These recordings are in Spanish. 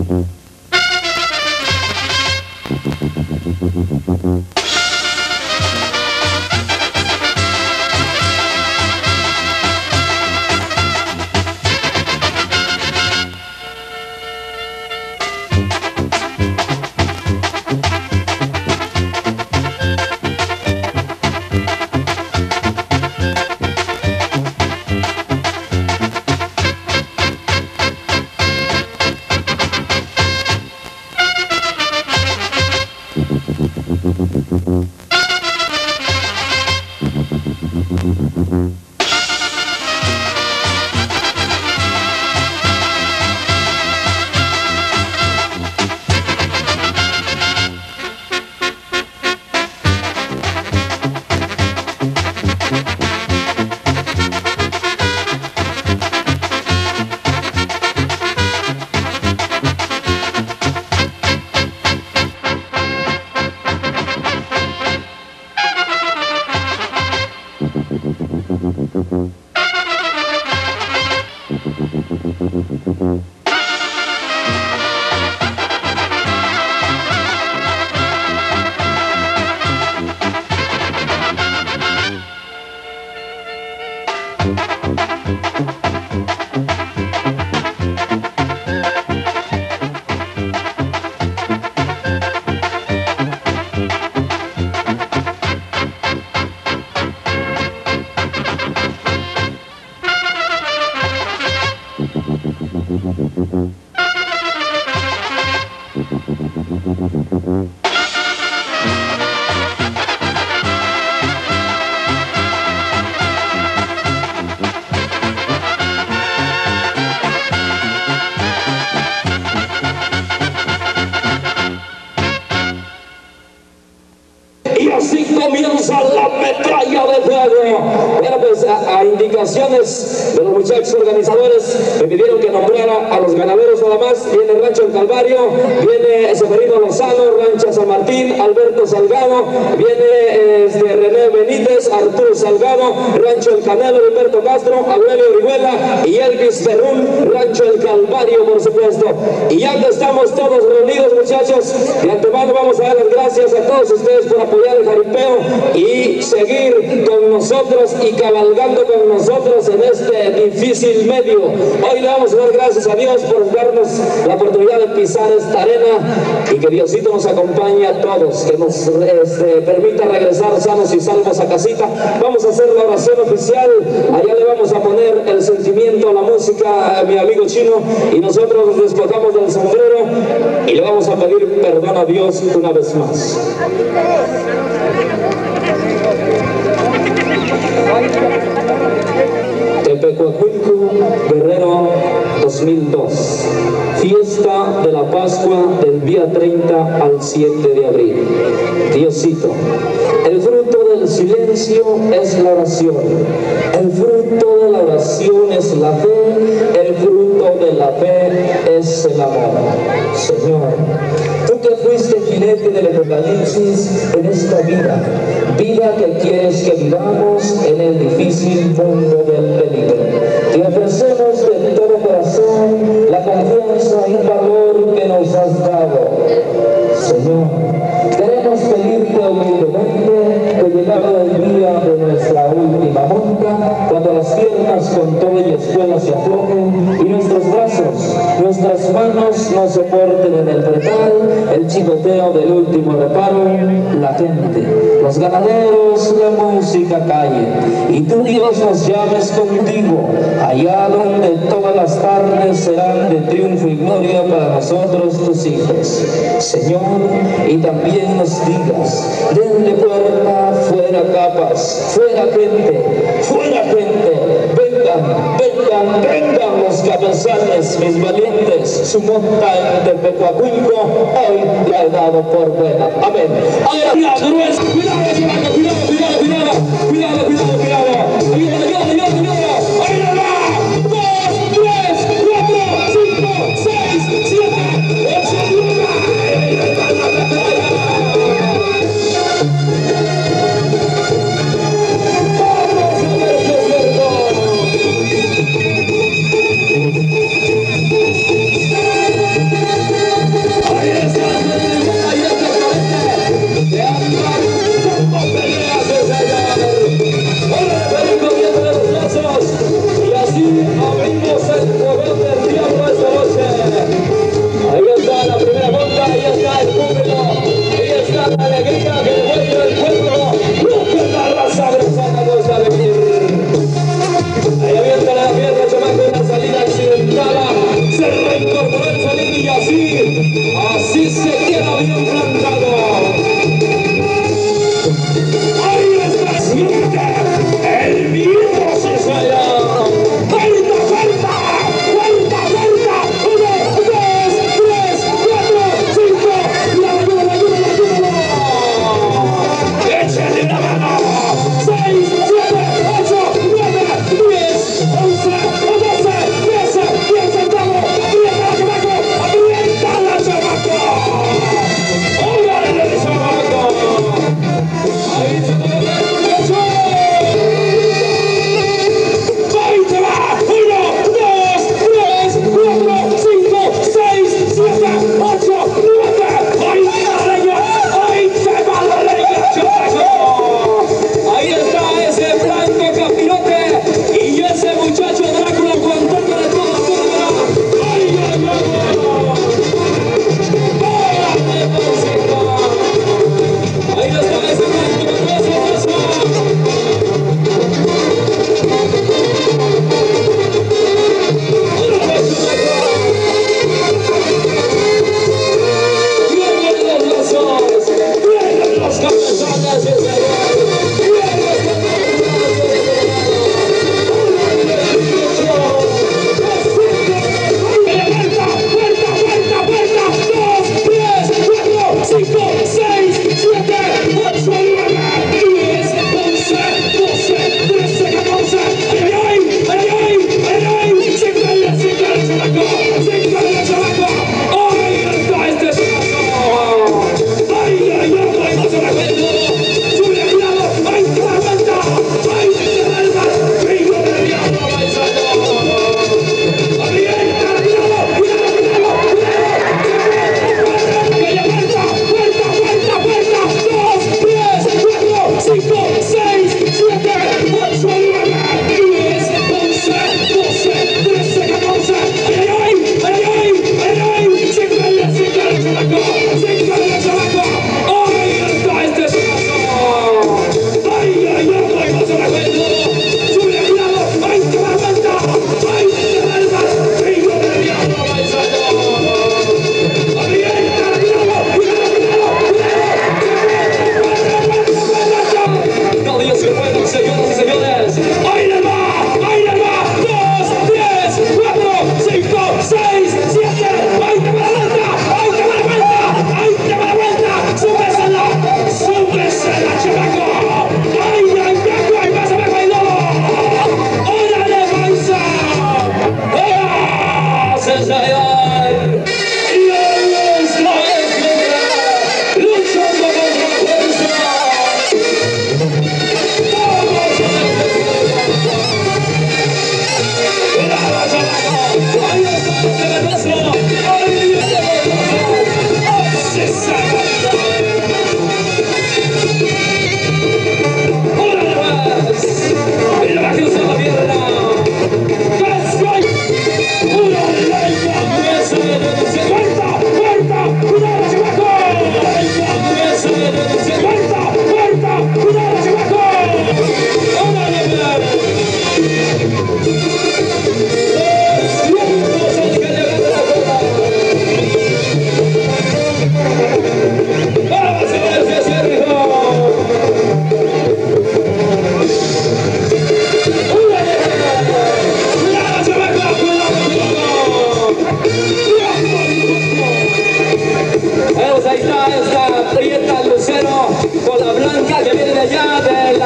A indicaciones de los muchachos organizadores me pidieron que nombrara a los ganaderos nada más. Viene Rancho El Calvario, viene Seferino Lozano, Rancho San Martín, Alberto Salgado, viene René Benítez, Arturo Salgado, Rancho El Canelo, Humberto Castro, Aurelio Orihuela y Elvis Perrún, Rancho El Calvario, por supuesto. Y ya que estamos todos reunidos, muchachos, de antemano vamos a dar las gracias a todos ustedes por apoyar el jaripeo y seguir con nosotros y cabalgando con nosotros en este difícil medio. Hoy le vamos a dar gracias a Dios por darnos la oportunidad de pisar esta arena y que Diosito nos acompañe a todos, que nos permita regresar sanos y salvos a casita. Vamos a hacer la oración oficial, allá le vamos a poner el sentimiento, la música a mi amigo Chino y nosotros nos despojamos del sombrero y le vamos a pedir perdón a Dios una vez más. Tepecuacuilco, Guerrero 2002. Fiesta de la Pascua del día 30 al 7 de abril. Diosito, el fruto del silencio es la oración. El fruto de la oración es la fe. El fruto de la fe es el amor. Señor, tú que fuiste jinete del Apocalipsis en esta vida, vida que quieres que vivamos en el difícil mundo del peligro. Te ofrecemos de todo corazón la confianza y valor que nos has dado. Señor, queremos pedirte humildemente que llegado el día de nuestra última monta, cuando las piernas con todo y escuela se aflojen y nuestros brazos, nuestras manos no soporten en el pretal el chigoteo del último reparo, la gente, los ganaderos, la música calle y tú, Dios, nos llames contigo allá donde todas las tardes serán de triunfo y gloria para nosotros tus hijos, Señor. Y también nos digas, denle puerta, fuera capas, fuera gente, vengan, vengan, vengan los cabezales, mis valientes, su monta en Tepecuacuilco hoy te ha dado por buena. Amén. Ahora, cuidado, grueso, cuidado, cuidado, cuidado, cuidado, cuidado, cuidado, cuidado, cuidado, ahí va, 2, 3, 4, 5, 6, 7, 8, 9.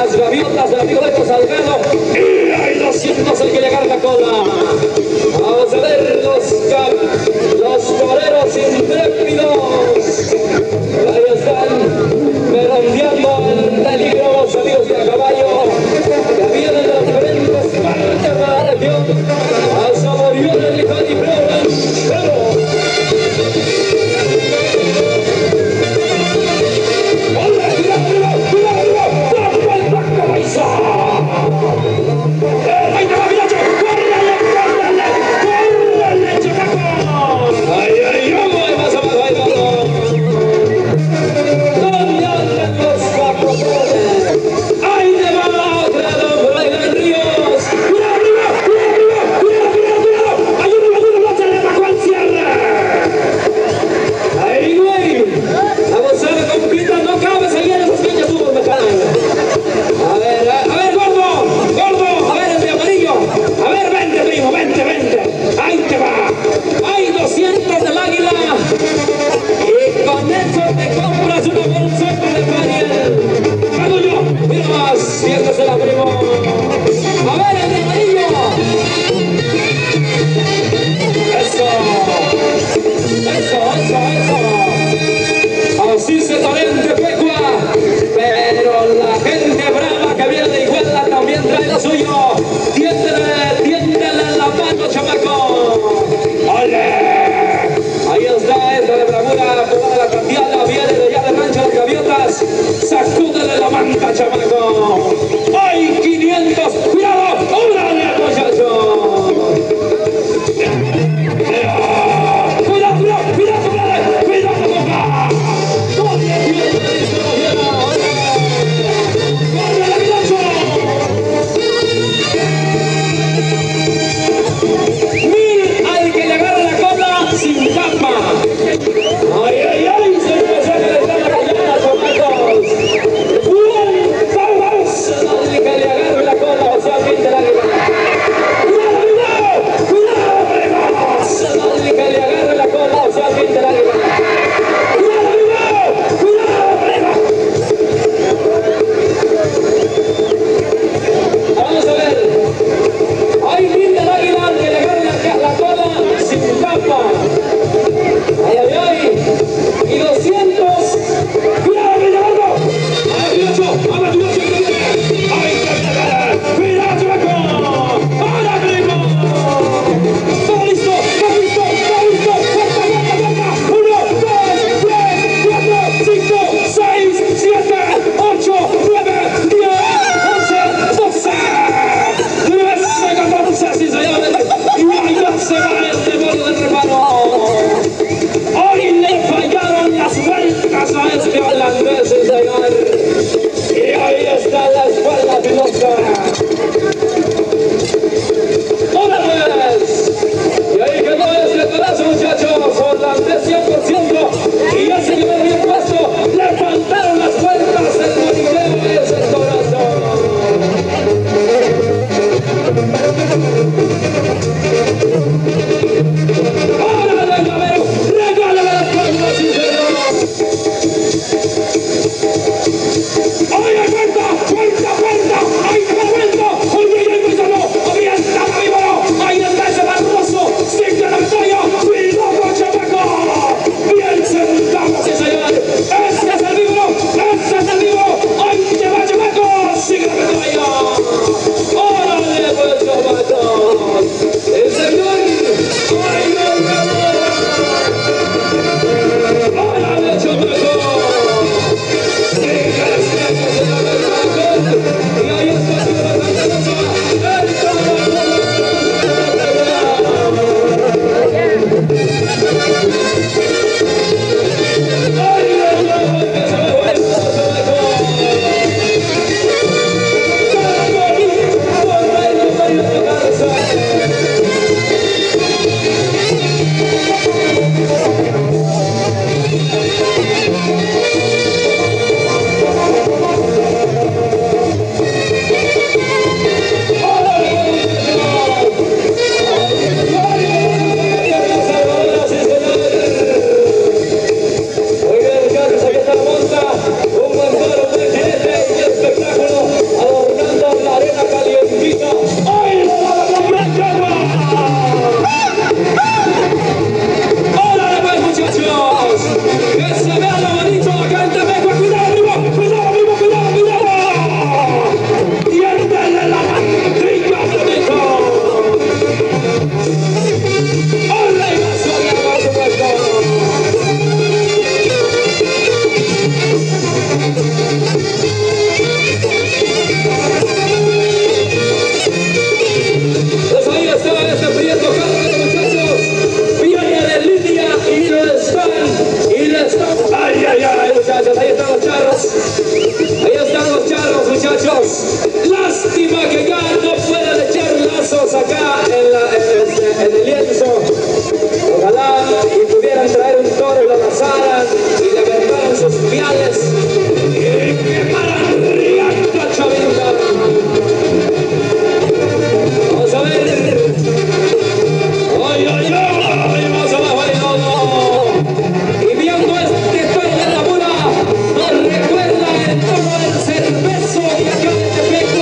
las gaviotas del amigo Beto Salgado. Y hay 200 hay que llegar a la cola. Vamos a ver los toreros intrépidos. Ahí están merodeando el peligro los amigos de a caballo que vienen de las diferentes partes de la región a saborear el equilibrio ranchero. Los Lástima que ya no puedan echar lazos acá en el lienzo. Ojalá y pudieran traer un toro y lo lazaran y levantaran sus piales y quemaran riata Chavinda. Vamos a ver. ¡Ay, ay, ay! ¡Vamos abajo! ¡Ay, no, no! Y viendo este toro de la mula, nos recuerda el toro del cervezo y acá de Tepeque.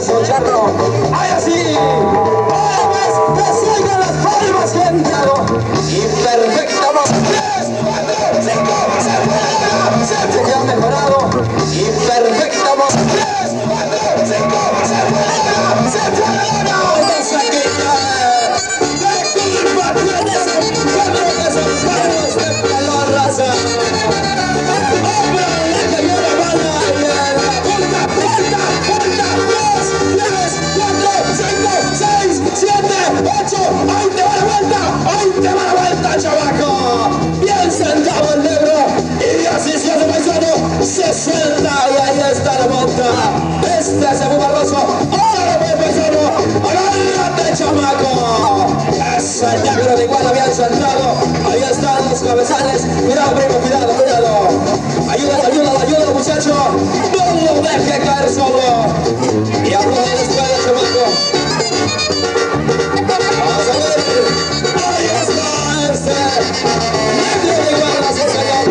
eso, charro. ¡Ay, así! ¡Ahora pues! ¡Que se oigan las palmas, gente! Y perfecto, 3, 4, 5, se ha mejorado. Y perfecto, 3, 4, 5, se fue la gana. ¡Vamos a quitar! ¡Qué culpa tienes, compadre, que son perros de pelo raza! ¡Hombre, la que yo la bala! ¡Vuelta, 2, 3, 4, 5, 6, 7, 8! ¡Ahí te va la vuelta! ¡Ahí te va la vuelta, chavaco! Bien sentado el negro, y así se hace paisano, se suelta y ahí está la vuelta. Este se fue Barroso, ahora fue paisano, agárrate, chamaco. Ese negro de igual habían sentado, ahí están los cabezales. Cuidado, primo, cuidado, cuidado. Ayúdalo, muchacho, no lo deje caer solo. Y hablo de la espalda, chamaco. Vamos a ver, ahí está ese negro de igual, así se llama.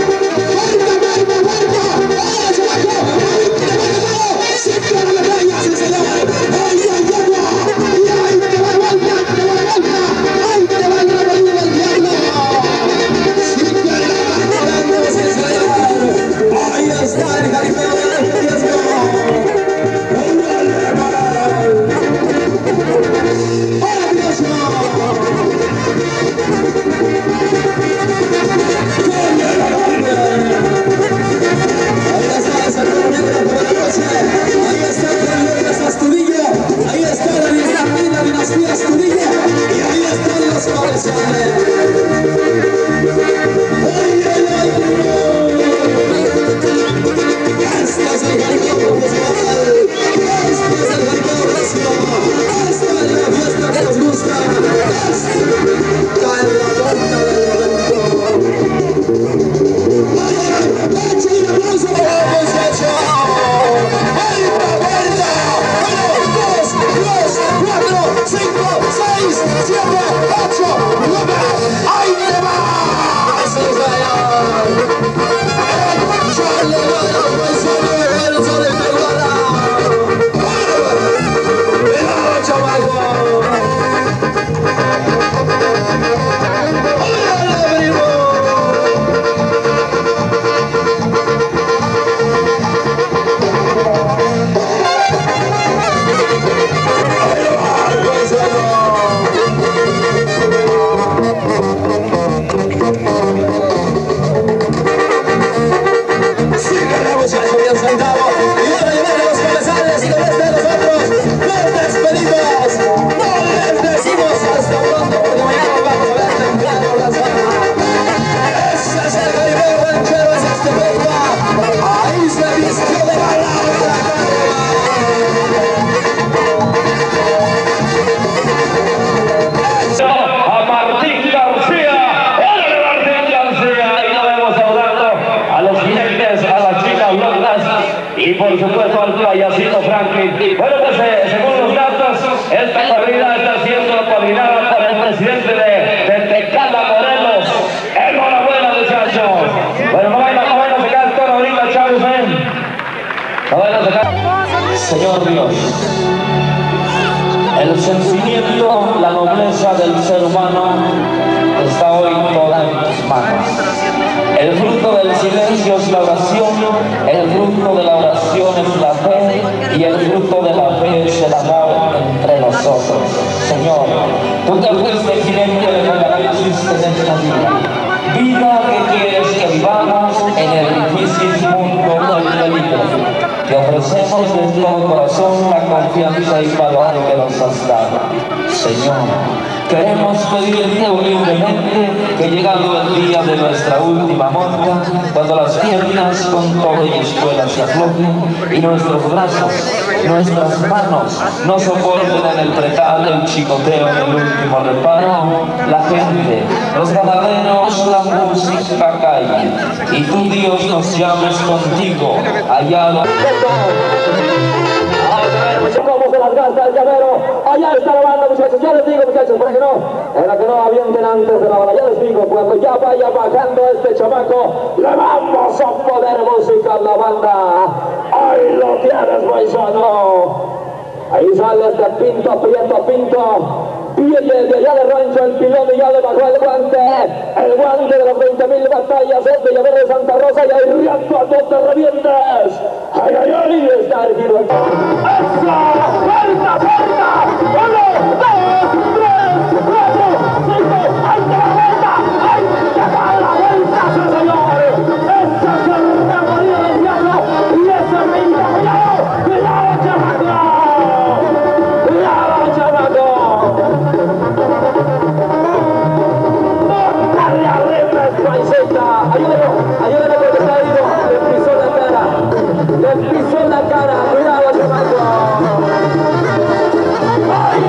Y por supuesto al payasito Franklin. Bueno, pues según los datos, esta corrida está siendo coordinada por el presidente de Tecala, Morelos. Enhorabuena, muchachos. Bueno, no vayan a sacar el toro ahorita, chavos, no vayan a sacar. Señor Dios, el sentimiento, la nobleza del ser humano está hoy toda en tus manos. El fruto del silencio es la oración, el fruto de la oración es la fe, y el fruto de la fe es el amor entre nosotros. Señor, tú te fuiste jinete de lo que hiciste en esta vida que quieres que vivamos en el difícil mundo del peligro. Te ofrecemos de todo corazón la confianza y valor que nos has dado. Señor, queremos pedirte humildemente que llegado el día de nuestra última monta, cuando las piernas con todo y espuelas se aflojen y nuestros brazos, nuestras manos no soporten en el pretal del chicoteo en el último reparo, la gente, los ganaderos, la música calle, y tú, Dios, nos llames contigo allá lo... ¿Cómo se las gasta el llavero? Allá está la banda, muchachos. Ya les digo, muchachos, para que no avienten antes de la banda. Ya les digo, cuando ya vaya bajando este chamaco, le vamos a poner música a la banda. ¡Ahí lo tienes, paisano! Ahí sale este Pinto, Pinto. Viene de allá de rancho el pilón y ya le bajó el guante de las 20.000 batallas, es Villaverde de Santa Rosa y ahí riato a no te revientes. Ay, ay, ay, está el giro. ¡Eso! ¡Vuelta, vuelta! 1, 2, 3, 4, 5, ¡ahí te va la vuelta! ¡Ahí te va la vuelta, sí señor! ¡Esa es el recorrido del diablo! ¡Y ese Pinto, cuidado! ¡Cuidado, chamaco! ¡Cuidado, chamaco! Ayúdalo porque está herido, le pisó la cara, cuidado chamaco. ¡Ay,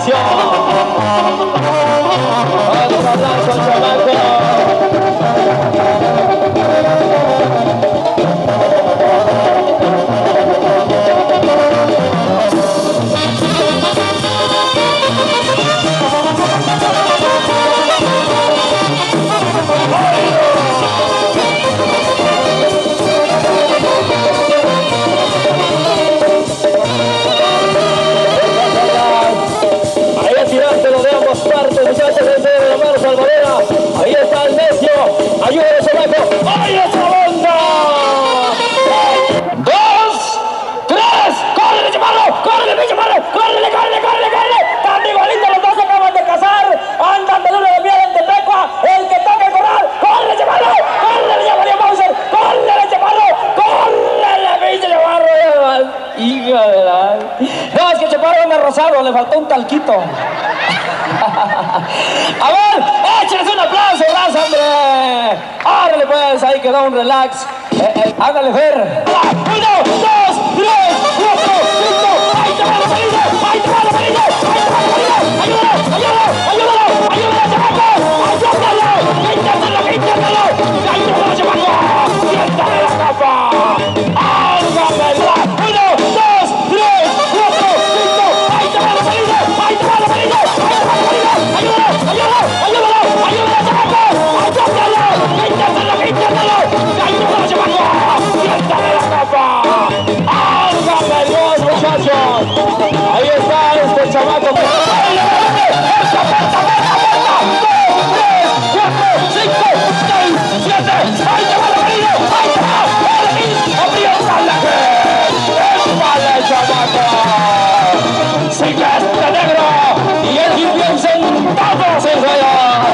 muchacho. Otro abrazo, chamaco. Ahí está el necio, ayúdale Chamaco, ¡ay esa banda! 2, 3, ¡córrele Chaparro! ¡Córrele Chaparro! ¡Córrele, córrele, córrele, córrele! Están igualitos, los dos se acaban de casar, andan de luna de miel en Tepecua, el que toca el corral, ¡córrele Chaparro! ¡Córrele ya María Mauser! ¡Córrele Chaparro! ¡Córrele pinche Chaparro! Hija de la... No, es que Chaparro anda rosado, le faltó un talquito. A ver, échenles un aplauso, raza, hombre. Árale pues, ahí quedó un relax. Hágale ver. 1, 2, 3, 4, 5. ¡Ahí te va la salida! ¡Ahí te va la salida! ¡Ahí te va la salida! ¡Ayúdalo! ¡Ayúdalo! ¡Ayúdalo! ¡Ayúdalo, Chamaco! ¡Ayúdalo! ¡Inténtalo! ¡Inténtalo! ¡Ahí te va, Chamaco! ¡Siéntale la capa! ¡Hágamela! 1, 2, 3, 4, 5. ¡Ahí te va la salida! ¡Ahí te va la salida! ¡Ayúdalo! ¡Ayúdalo! ¡Ayúdalo, Chamaco! ¡Ayúdalo! ¡Inténtalo! ¡Inténtalo! ¡Ahí te va, Chamaco! ¡Siéntale la capa! ¡Hágamelo, muchachos! Ahí está este chamaco que... ¡Sigue este negro! ¡Y el bien sentado, señor!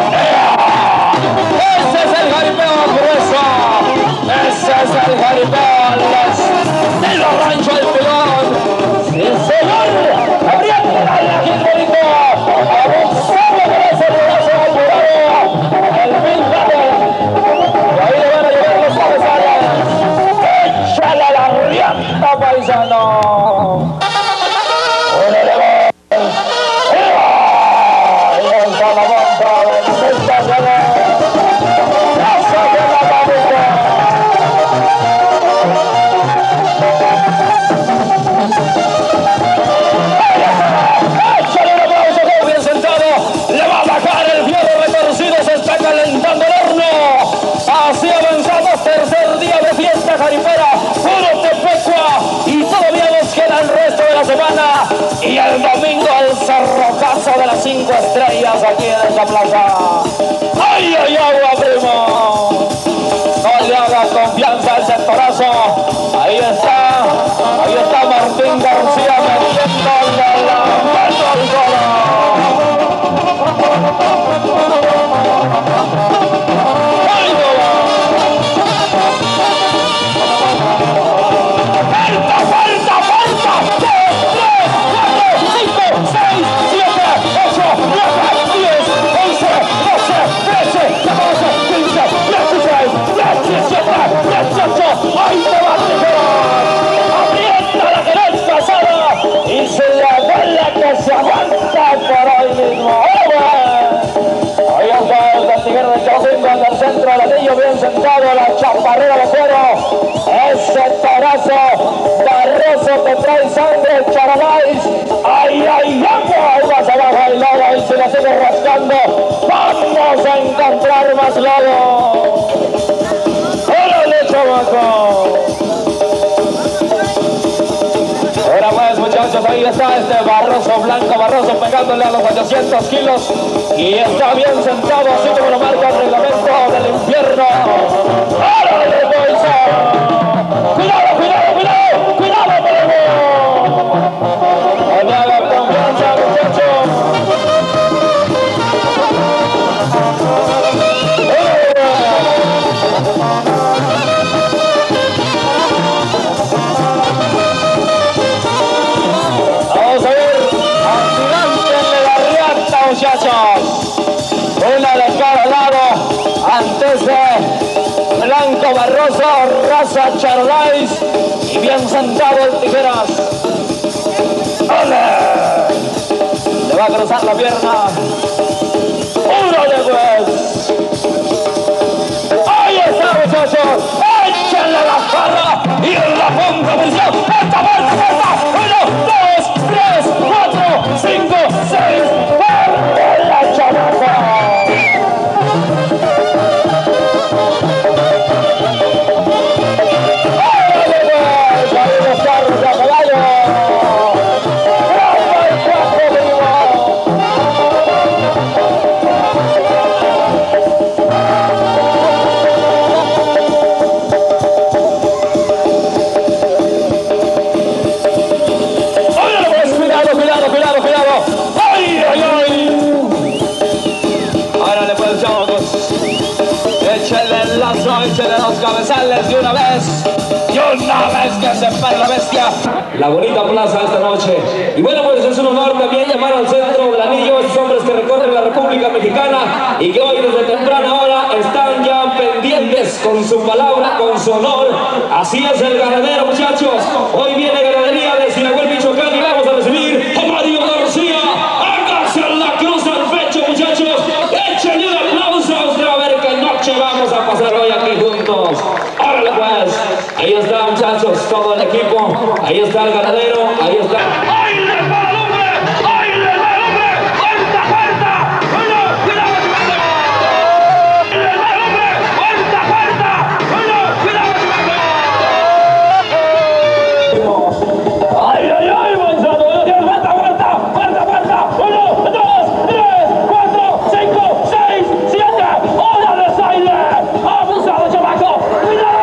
¡Ese es el jaripeo grueso! ¡Ese es el jaripeo de los ranchos del Pilón! ¡Sí, señor! ¡Abriendo la bonito! ¡Abusando de ese brazo apurado! ¡El Bill Gates! ¡Y ahí le van a llevar los cabezales! ¡Échale la rienda, paisano! Y el domingo el cerrocazo de las 5 estrellas aquí en esta plaza. ¡Ay, ay, agua, primo! No le haga confianza al sectorazo. Ahí está Martín García metiéndole la mano al gol. ¡Ay, no! ¡Ahí te va, abriendo la derecha pasada y se le abuela que se aguanta por hoy mismo! Ahí está el tiguero de Chacinco en el centro del anillo, bien sentado, la chaparrera de cuero. Ese torazo Barroso que trae sangre, Charolais. ¡Ay, ay, agua! Ahí vas abajo, hay lodo y se la sigue rascando. ¡Vamos a encontrar más lodo! ¡Órale, chamaco! Ahora pues, muchachos, ahí está este Barroso, Blanco Barroso, pegándole a los 800 kilos. Y está bien sentado, así como lo marca el reglamento del infierno. ¡Órale, bolsa! ¡Cuidado, cuidado, cuidado! ¡Cuidado, primo! ¡No le hagan confianza, muchachos! Vamos a ver, activántenle la riata, muchachos. Una de cada lado, antes de Blanco Barroso, raza Charolais, y bien sentado el Tijeras. ¡Ole! va a cruzar la pierna. ¡Órale pues! ¡Ahí está, muchachos! ¡Échenle la jarra! ¡Y en la punta posición! ¡Esta vuelta! 1, 2, 3, 4, 5, 6. ¡Fuerte la chamaca! Échale los cabezales de una vez que se pare la bestia. La bonita plaza esta noche. Y bueno, pues es un honor también llamar al centro del anillo, esos hombres que recorren la República Mexicana y que hoy desde temprana hora están ya pendientes con su palabra, con su honor. Así es el ganadero, muchachos. Hoy viene ganadería de Sinahuel, Michoacán, y vamos a recibir a Mario García. Hágase la cruz al pecho, muchachos. Échenle un aplauso a usted, a ver qué noche vamos a pasar hoy aquí juntos. Órale pues. Ahí está, muchachos, todo el equipo. Ahí está el ganadero, ahí está. ¡Ay, le va el hombre! ¡Ay, le va el hombre! ¡Puerta, puerta! ¡Uno, cuidado, cuidado! ¡Ay, le va el hombre! ¡Puerta, puerta! ¡Uno, cuidado, cuidado! ¡Ay, ay, ay, Gonzalo! ¡Puerta, puerta! ¡Puerta, puerta! ¡1, 2, 3, 4, 5, 6, 7! ¡Órale, Saile! ¡Abusado, chamaco! ¡Cuidado!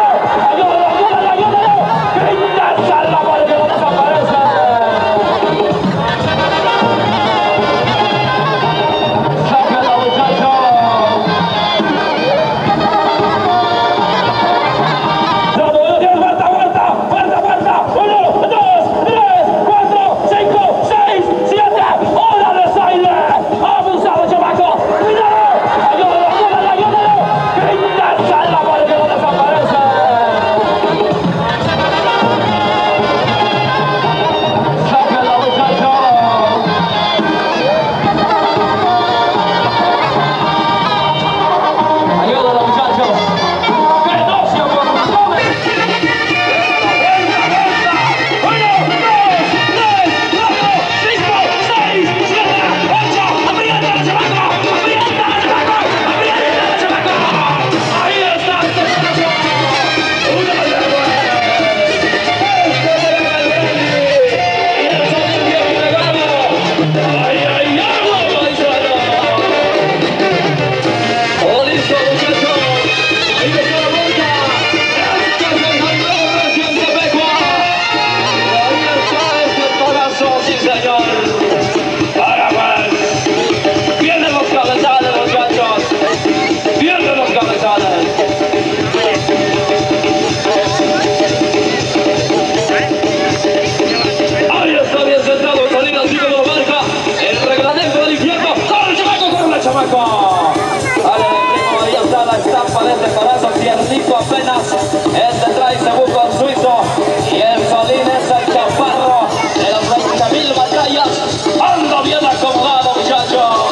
Apenas este trae segundo al suizo y el Solín es el chaparro de las 20,000 batallas. Anda bien acomodado, muchachos.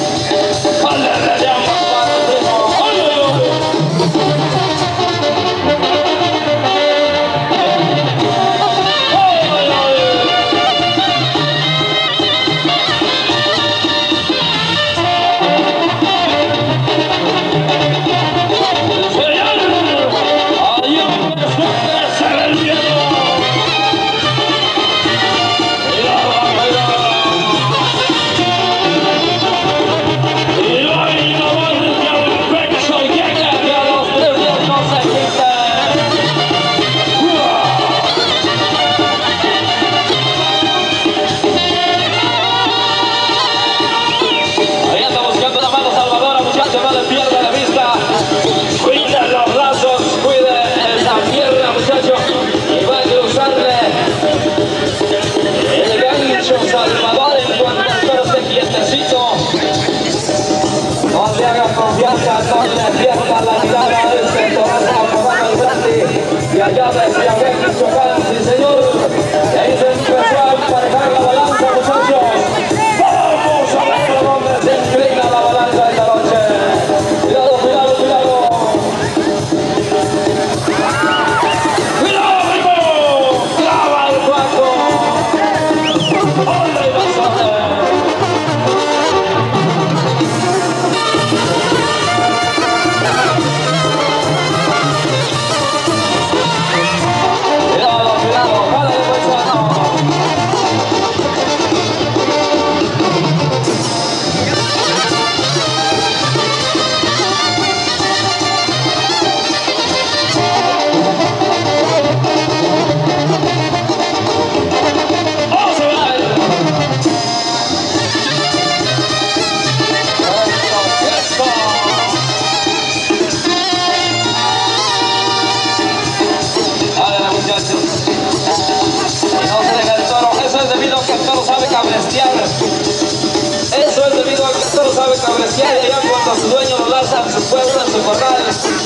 allá de Sinahuel, Michoacán, sí señor. Y ahí se empezó a emparejar la balanza, muchachos. ¡Vamos!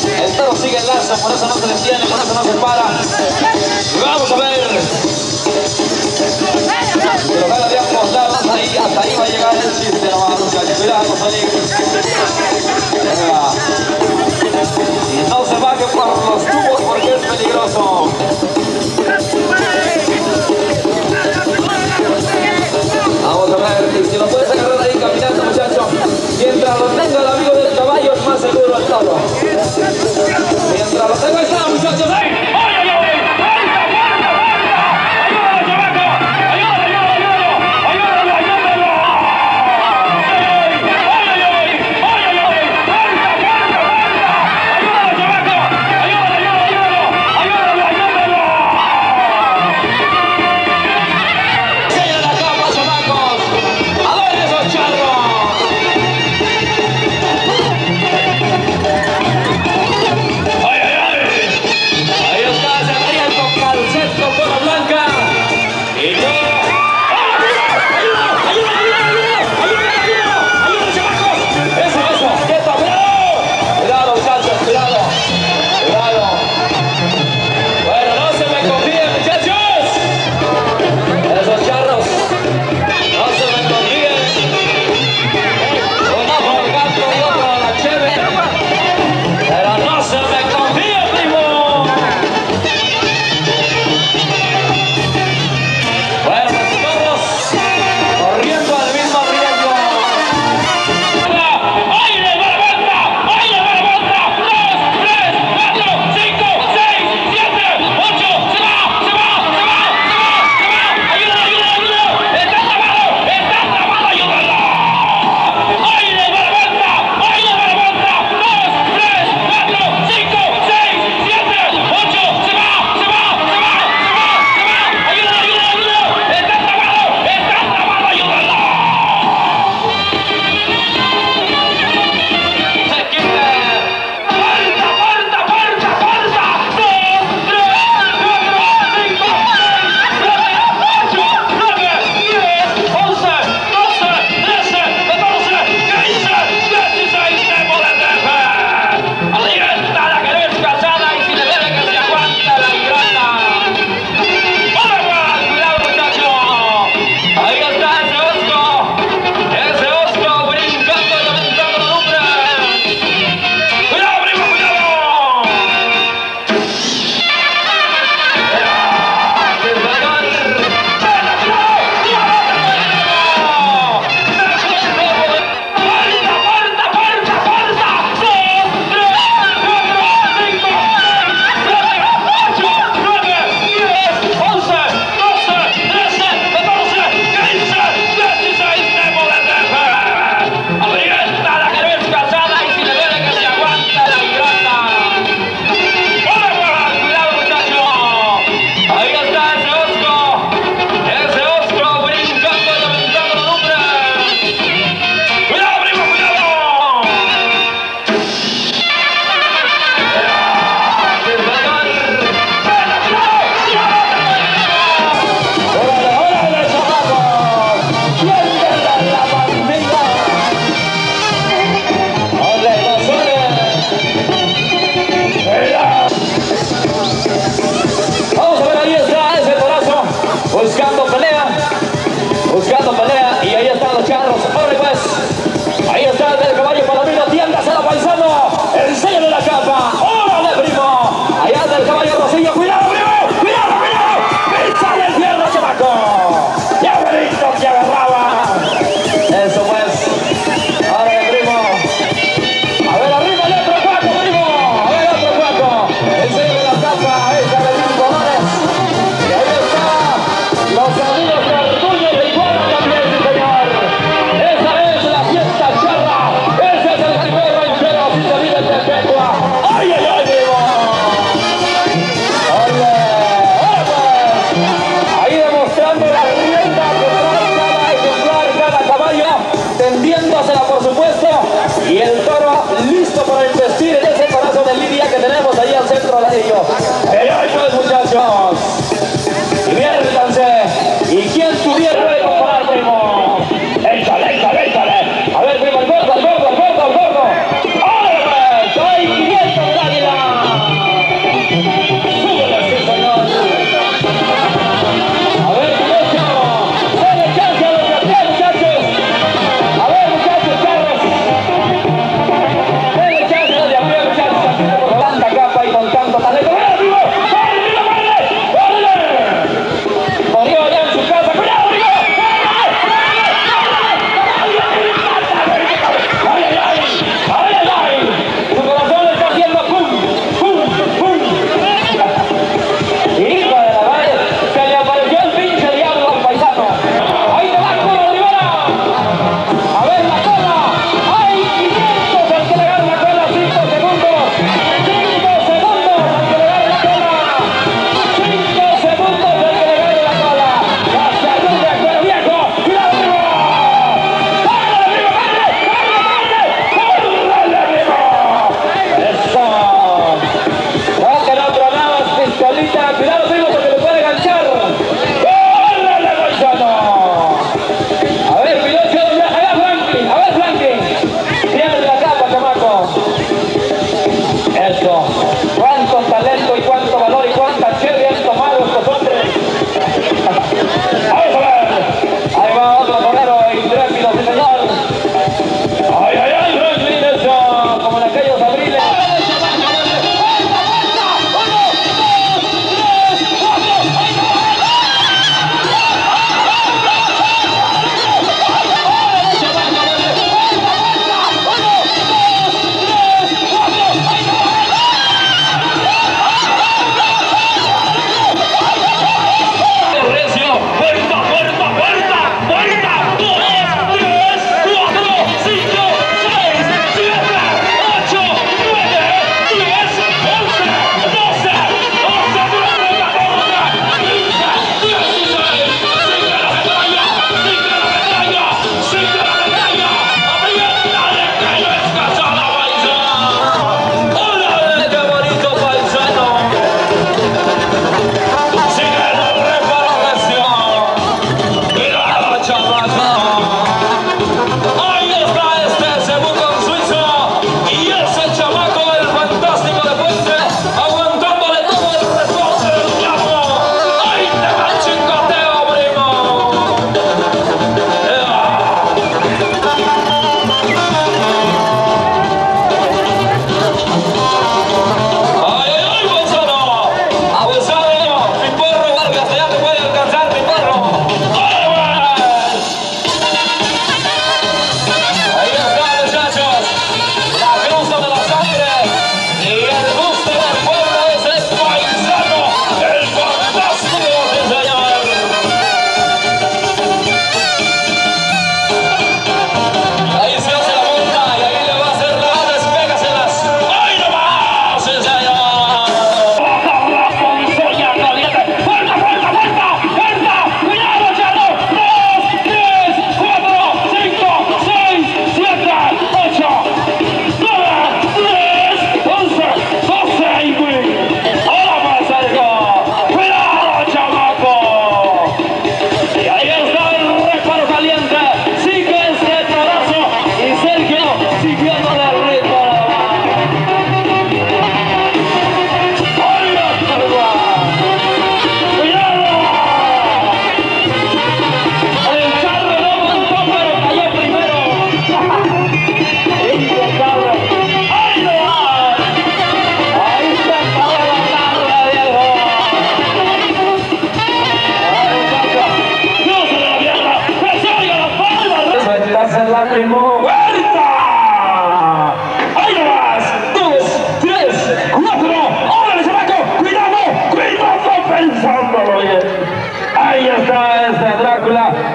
El toro sigue el lazo, por eso no se detiene, por eso no se para. Vamos a ver. Pero cada día apostarnos ahí, hasta ahí va a llegar el chiste nomás, muchachos. Cuidado, Sonic. Y no se baje por los tubos porque es peligroso. Vamos a ver, si lo puedes agarrar ahí caminando, muchachos. Mientras lo tenga el amigo del caballo, es más seguro el toro. Mientras lo tenga, ahí está, muchachos. ¡Ay!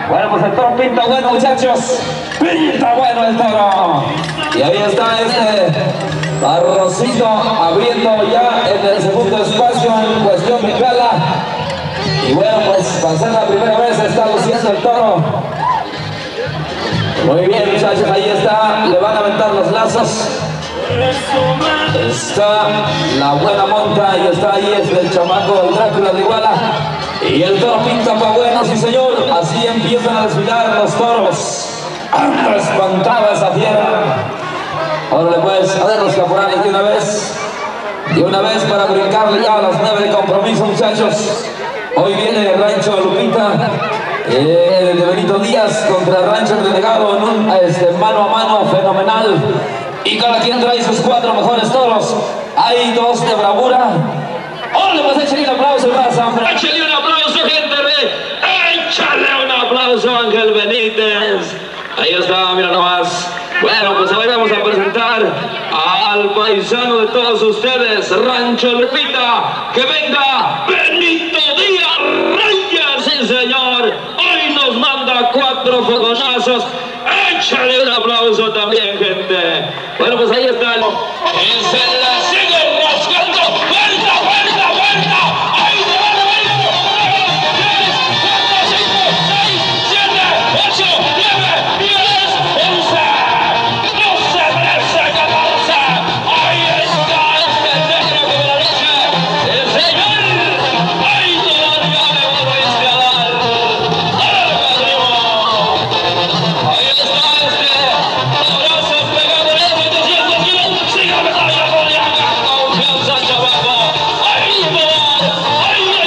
Bueno, pues el toro pinta bueno, muchachos. Pinta bueno el toro. Y ahí está Arrocito abriendo ya en el segundo espacio en cuestión de cala. Y bueno, pues pasar la primera vez está luciendo el toro. Muy bien, muchachos, ahí está. Le van a aventar los lazos. Está la buena monta y está ahí el chamaco del Drácula de Iguala. Y el toro pinta para bueno, sí señor. Así empiezan a desfilar los toros. ¡Anda espantada esa fiera! Ahora le puedes a ver los caporales de una vez para brincarle ya a las 9 de compromiso, muchachos. Hoy viene el Rancho Lupita, de Benito Díaz contra el Rancho Renegado en un mano a mano fenomenal. Y cada quien trae sus 4 mejores toros. Hay 2 de bravura. ¡Órale, pues échale un aplauso, raza, hombre! ¡Échale un aplauso, gente! ¡Échale un aplauso, Ángel Benítez! Ahí está, mira nomás. Bueno, pues ahora vamos a presentar al paisano de todos ustedes, Rancho Lupita. ¡Que venga Benito Díaz Reyes, sí señor! Hoy nos manda 4 fogonazos. Échale un aplauso también, gente. Bueno, pues ahí está. Y se la sigue rascando. ¡Vuelta, vuelta, vuelta! ¡Ahí te va, 8, 9, 10, 11, 12, 13, 14. Ahí está negro como la noche. ¡El señor! ¡Ahí todavía le volviste a dar! Ahí está abrazos pegados de 200 kilos. Siga batalla con la confianza, chavaco. ¡Ahí va! ¡Ahí va!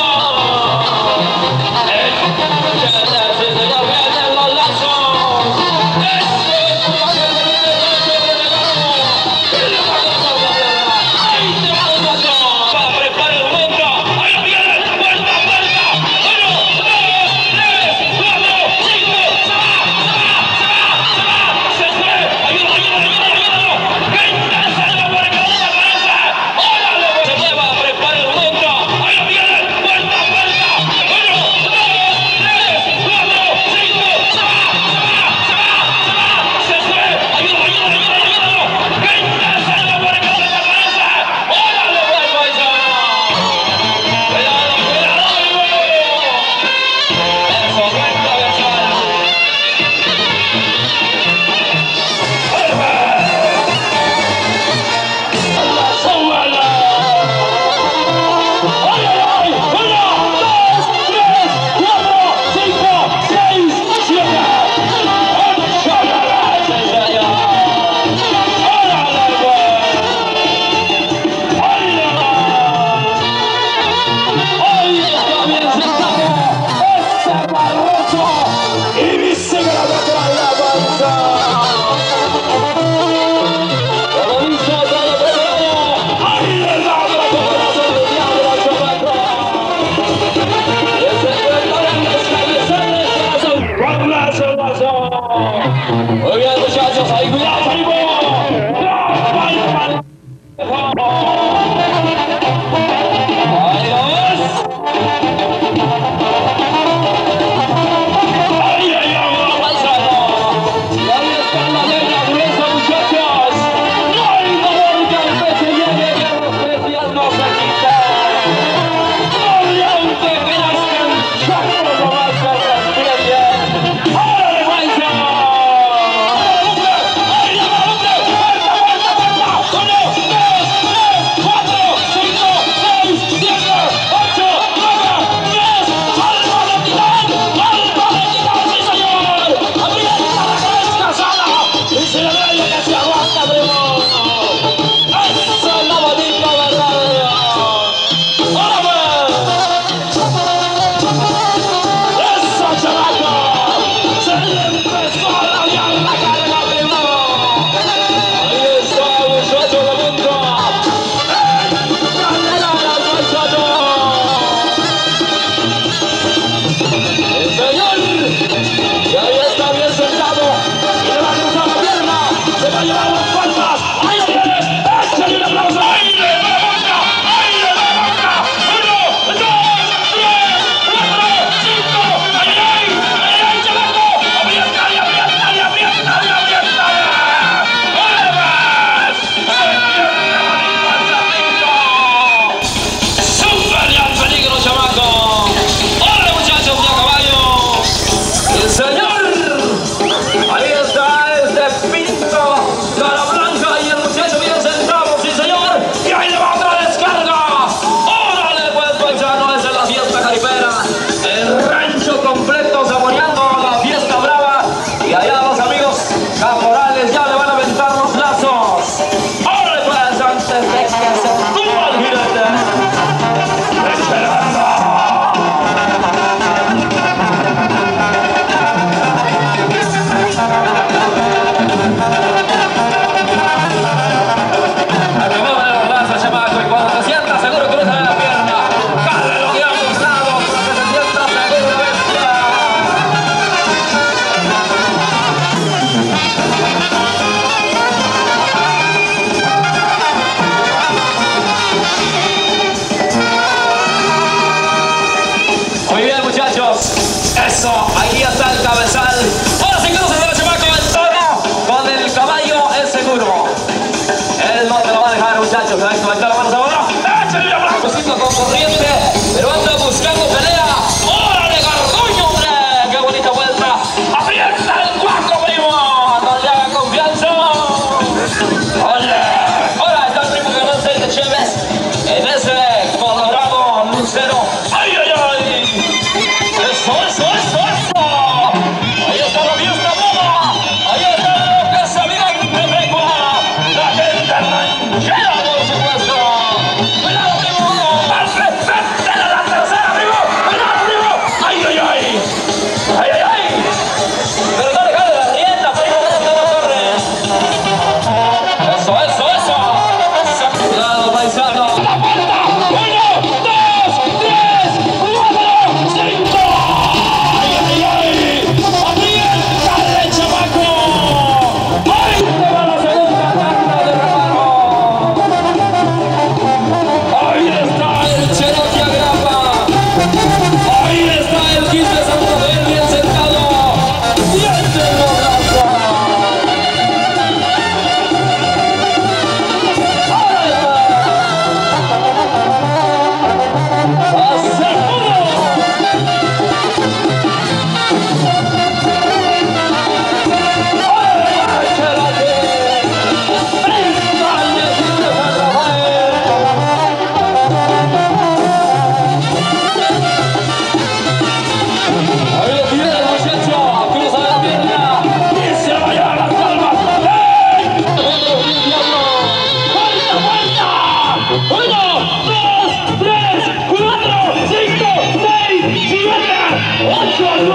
Muy bien, muchachos, ahí cuidado, ánimo. Ahí vamos. Ahí vamos, paisano. Y ahí está la leña gruesa, muchachos. No hay dolor que el pecho llegue, que los precios no se quitan. No hay aunque nazca el chacro, no vas a responder. ¡Órale, paisano! ¡Ahí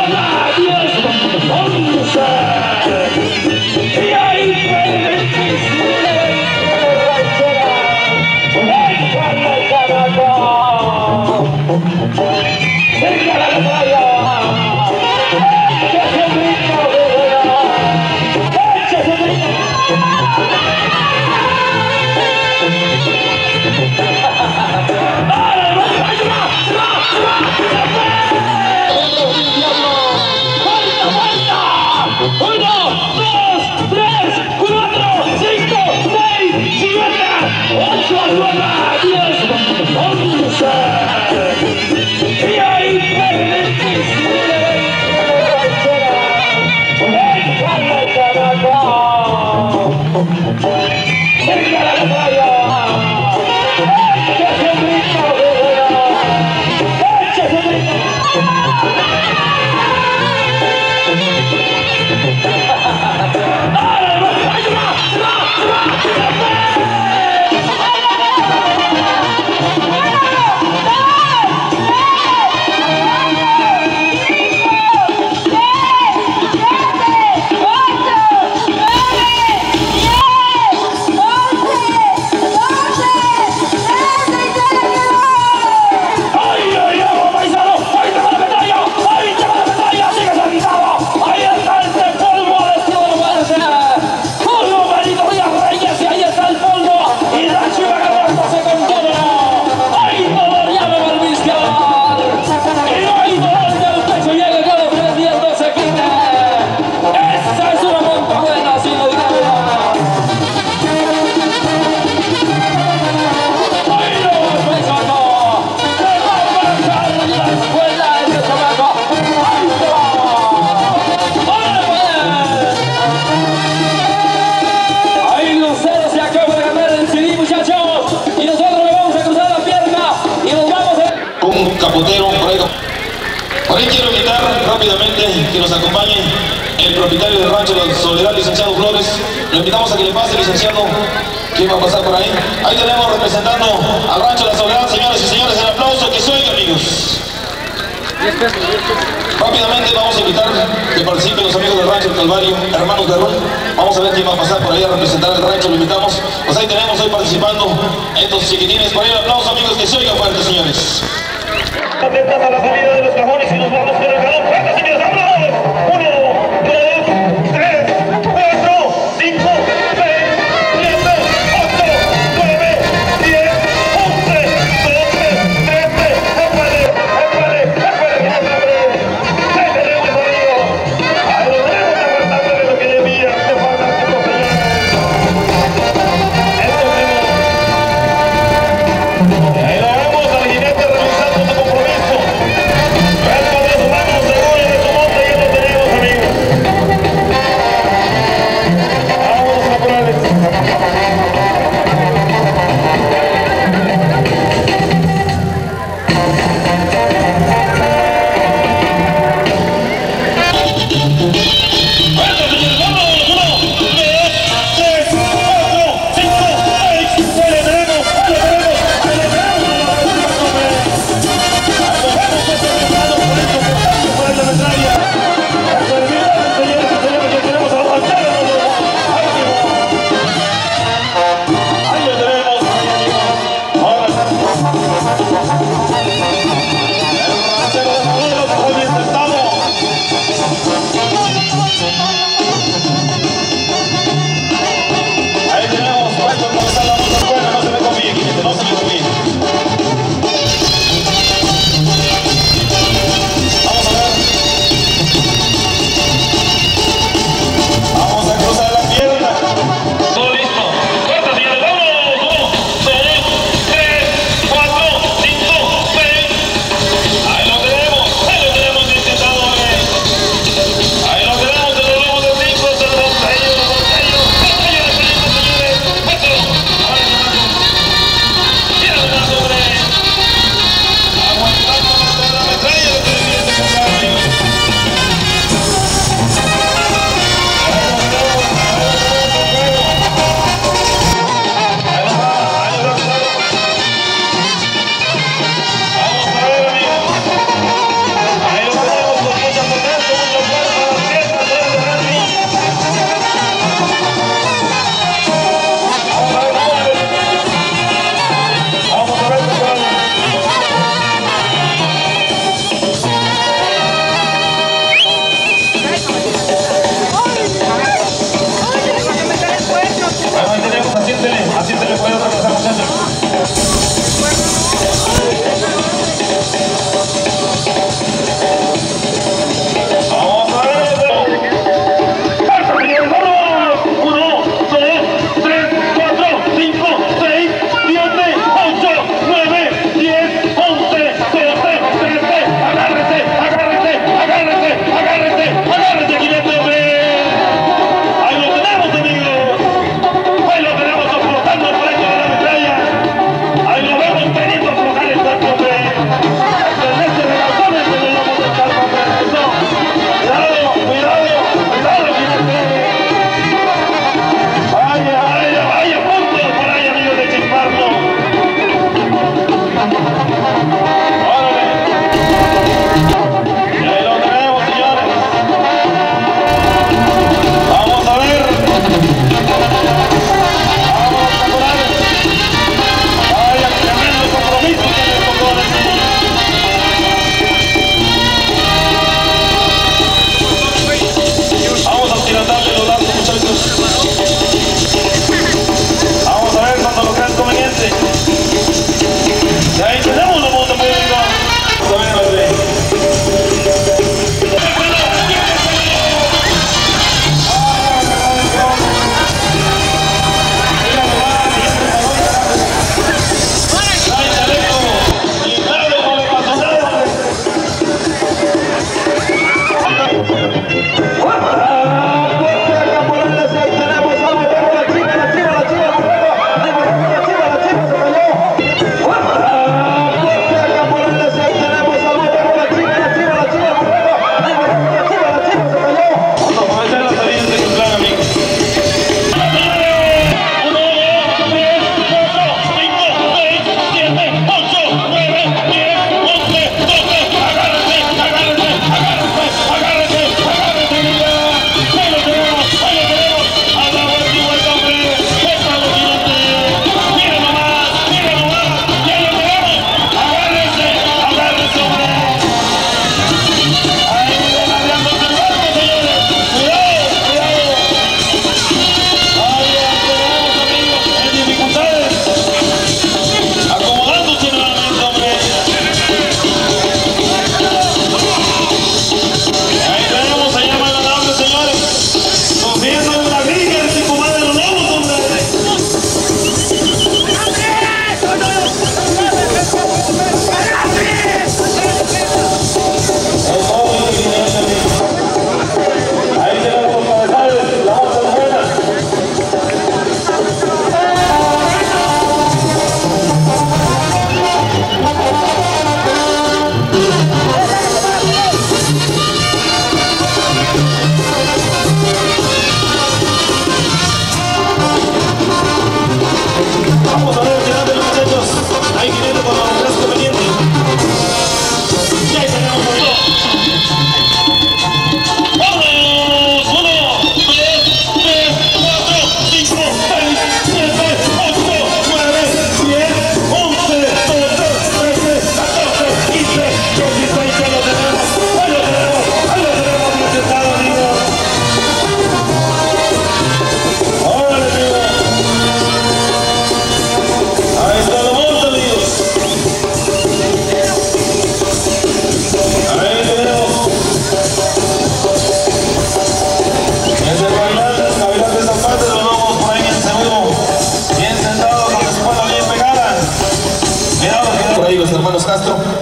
Por ahí quiero invitar rápidamente que nos acompañe el propietario del rancho La Soledad, licenciado Flores. Lo invitamos a que le pase, licenciado. ¿Quién va a pasar por ahí? Ahí tenemos representando al rancho La Soledad, señores y señores, el aplauso que se oiga, amigos. Rápidamente vamos a invitar que participen los amigos del rancho El Calvario, hermanos de Ron. Vamos a ver quién va a pasar por ahí a representar el rancho, lo invitamos. Pues ahí tenemos hoy participando estos chiquitines. Por ahí el aplauso, amigos, que se oiga fuerte, señores. Atentas a la salida de los cajones y nos vamos con el jalón. ¡Fuertes, señores! ¡Vámonos! 1, 2, 3, 4, 5, 6, 7, 8, 9, 10, 11, 12, 13. ¡Épale! ¡Épale! ¡Épale! ¡Ahí tenemos, amigos! ¡Ahí lo tenemos aguantándole lo que debía! ¡Qué fantástico, señores! ¡Esto mismo! Ahí lo vemos al jinete realizando su compromiso.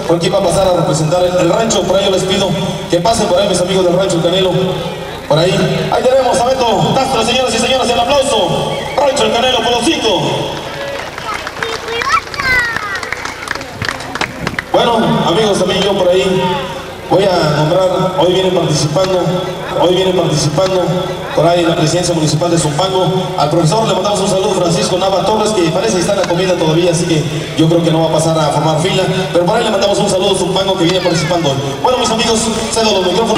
por aquí va a pasar a representar el rancho. Por ahí yo les pido que pasen por ahí mis amigos del rancho El Canelo. Por ahí tenemos a Beto Castro, señoras y señores, el aplauso. Rancho El Canelo, Polocito. Bueno, amigos, también yo por ahí voy a nombrar, hoy vienen participando por ahí la presidencia municipal de Zumpango. Al profesor le mandamos un saludo, Francisco Nava Torres, que parece que está en la comida todavía, así que yo creo que no va a pasar a formar fila, pero por ahí le mandamos un saludo a Zumpango que viene participando hoy. Bueno, mis amigos, cedo los micrófonos.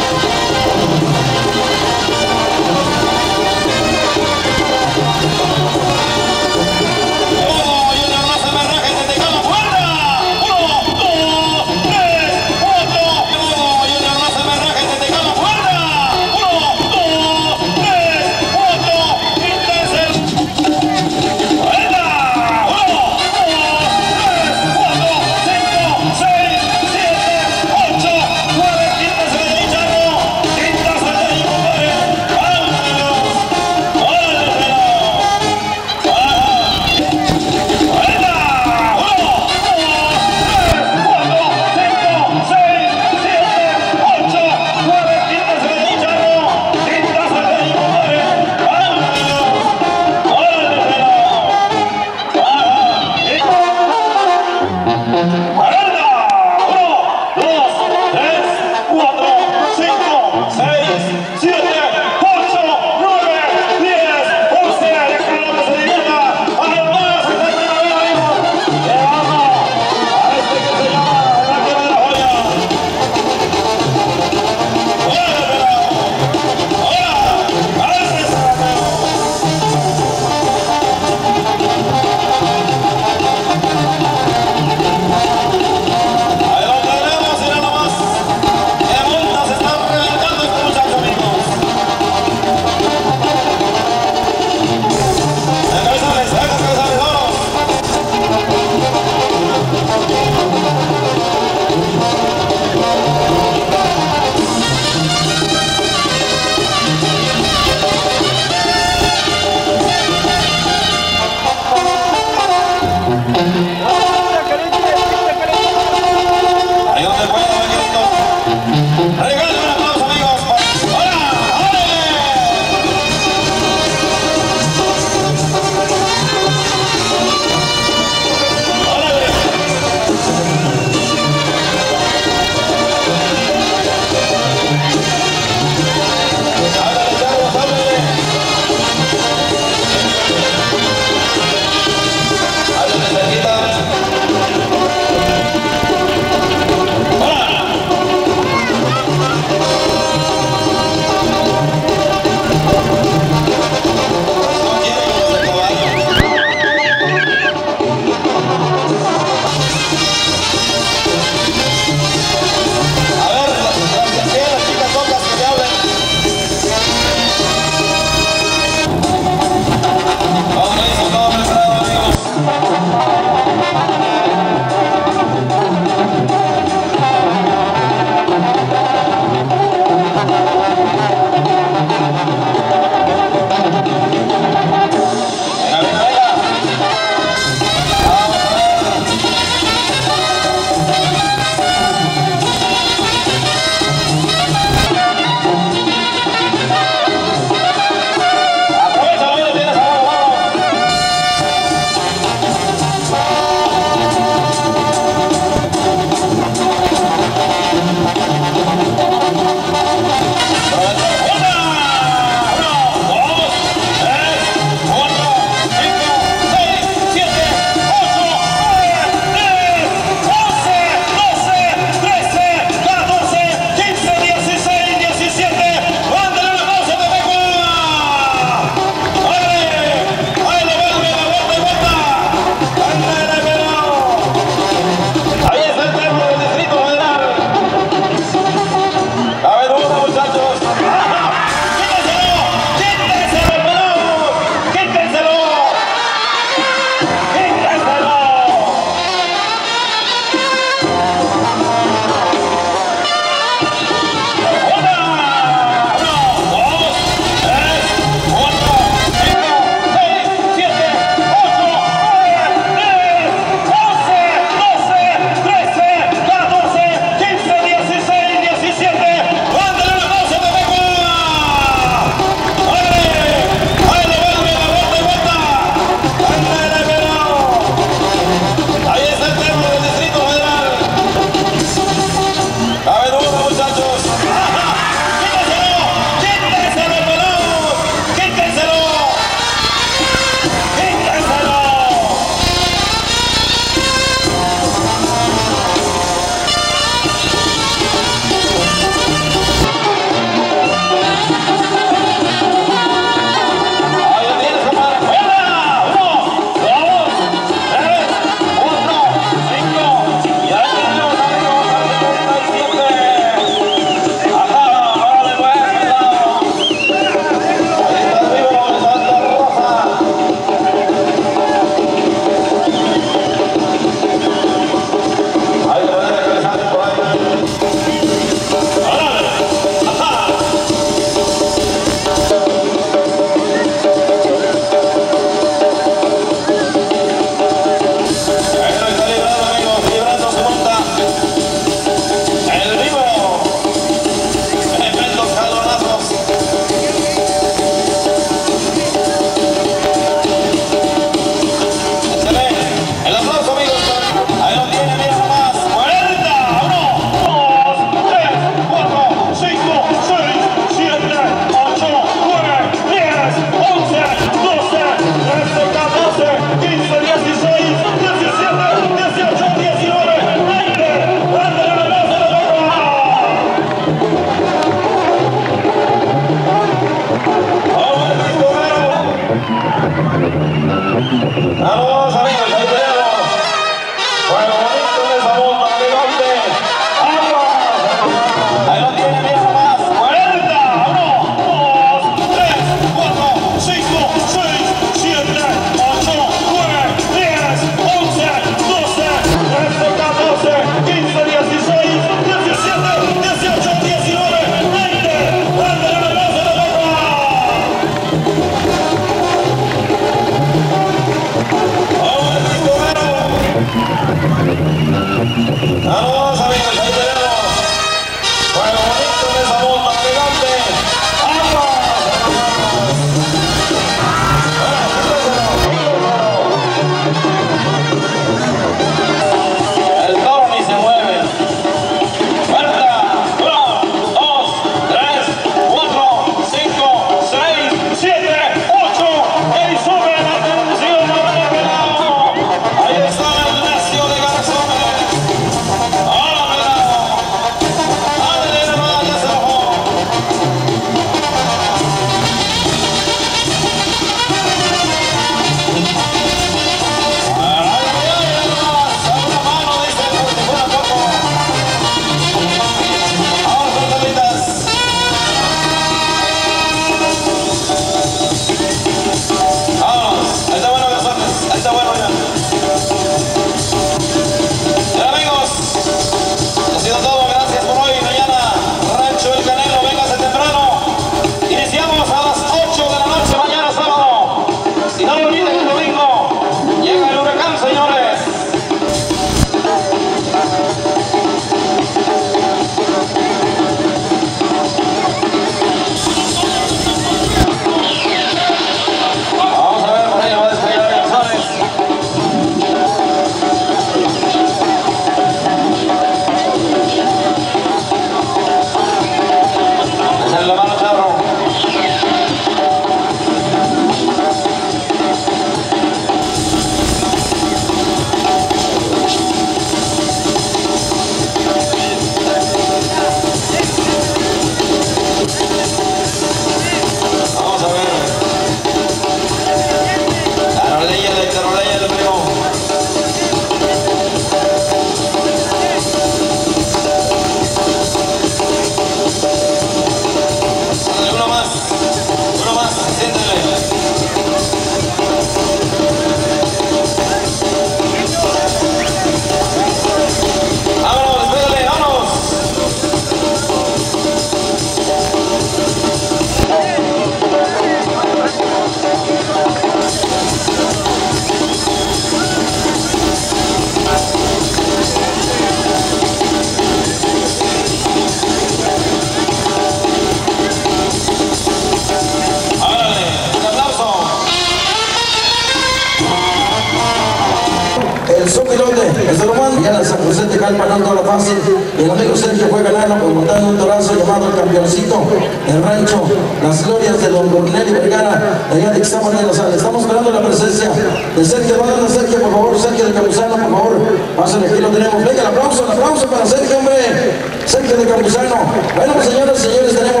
Calpa, no todo lo fácil. El amigo Sergio fue ganando, montando un torazo llamado el Campeoncito, el rancho, las glorias de don Cornelio Vergara, allá de Ixtapa de la Sal. Estamos esperando la presencia de Sergio. ¿Dónde anda Sergio? Por favor, Sergio de Campuzano, por favor. Pásale, aquí lo tenemos. Venga, el aplauso para Sergio, hombre. Sergio de Campuzano. Bueno, pues señoras y señores, tenemos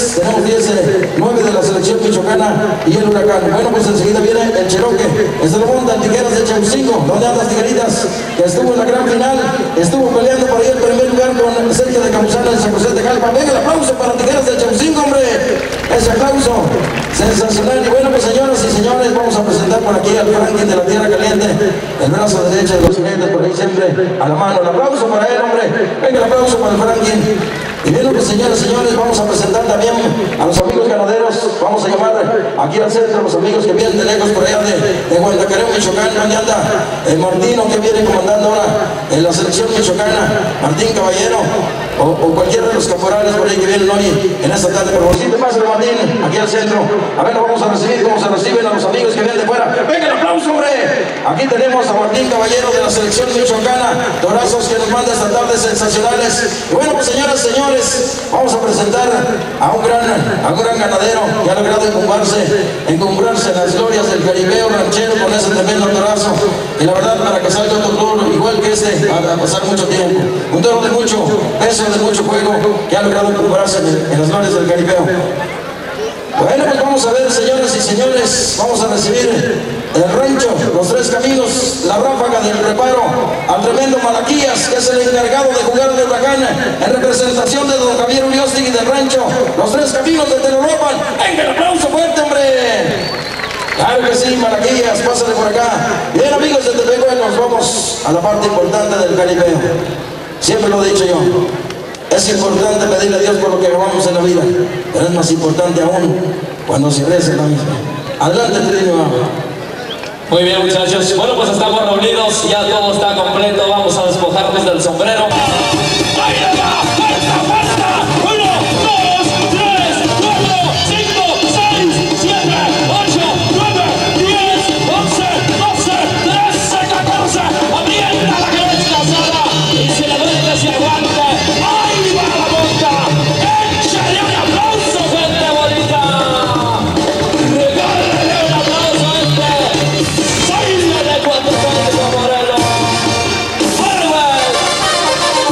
9 de la selección michoacana y el Huracán. Bueno, pues enseguida viene el Cheroque. Se lo montan Tigueras de Chaucingo. ¿Dónde andas, Tigueritas? Que estuvo en la gran final, estuvo peleando por ahí el primer lugar con Sergio de Campuzano en San José de Calpa. Venga, el aplauso para Tigueras de Chaucingo, hombre. Ese aplauso sensacional. Y bueno, pues señoras y señores, vamos a presentar por aquí al Franklin de la Tierra Caliente, el brazo derecho de los jinetes, por ahí siempre a la mano. El aplauso para él, hombre. Venga, el aplauso para el Franklin. Y bien, pues señoras y señores, vamos a presentar también a los amigos ganaderos. Vamos a llamar aquí al centro a los amigos que vienen de lejos por allá de Guantacareo, Michoacán. ¿Dónde anda el Martino, que viene comandando ahora en la selección michoacana? Martín Caballero o cualquiera de los caporales por ahí que vienen hoy en esta tarde. Por favor, si te pasa el Martín aquí al centro. A ver, lo vamos a recibir como se reciben a los amigos que vienen de fuera. ¡Venga el aplauso, hombre! Aquí tenemos a Martín Caballero de la selección michoacana. Torazos que nos manda esta tarde sensacionales. Y bueno, pues señoras y señores, vamos a presentar a un gran ganadero que ha logrado encumbrarse en las glorias del caribeo ranchero con ese tremendo torazo. Y la verdad, para que salga otro toro igual que este, va a pasar mucho tiempo. Un toro de mucho peso, de mucho juego, que ha logrado encumbrarse en las glorias del caribeo. Bueno, pues vamos a ver, señoras y señores, vamos a recibir el rancho, los tres caminos, la ráfaga del reparo, al tremendo Malaquías, que es el encargado de jugar el Huracán, en representación de don Javier Uriostegui del rancho, los tres caminos de Teloropan. ¡Venga, el aplauso fuerte, hombre! Claro que sí, Malaquías, pásale por acá. Bien, amigos de Tepecuén, nos vamos a la parte importante del caribeo. Siempre lo he dicho yo. Es importante pedirle a Dios por lo que hagamos en la vida, pero es más importante aún cuando se reza la misma. Adelante, Trino. Muy bien, muchachos. Bueno, pues estamos reunidos, ya todo está completo. Vamos a despojarnos del sombrero. ¡Ahí va! ¡Falta, falta! 1, 2, 3, 4, 5, 6, 7, 8, 9, 10, 11, 12, 13, 14. Aprieta la cabeza, Sara, y se le duele que se aguante. ¡Ahí va la boca! ¡Échale un aplauso, gente bonita! ¡Regálale un aplauso a este! ¡Baile de Cuatro Morelos! ¡Fuerte!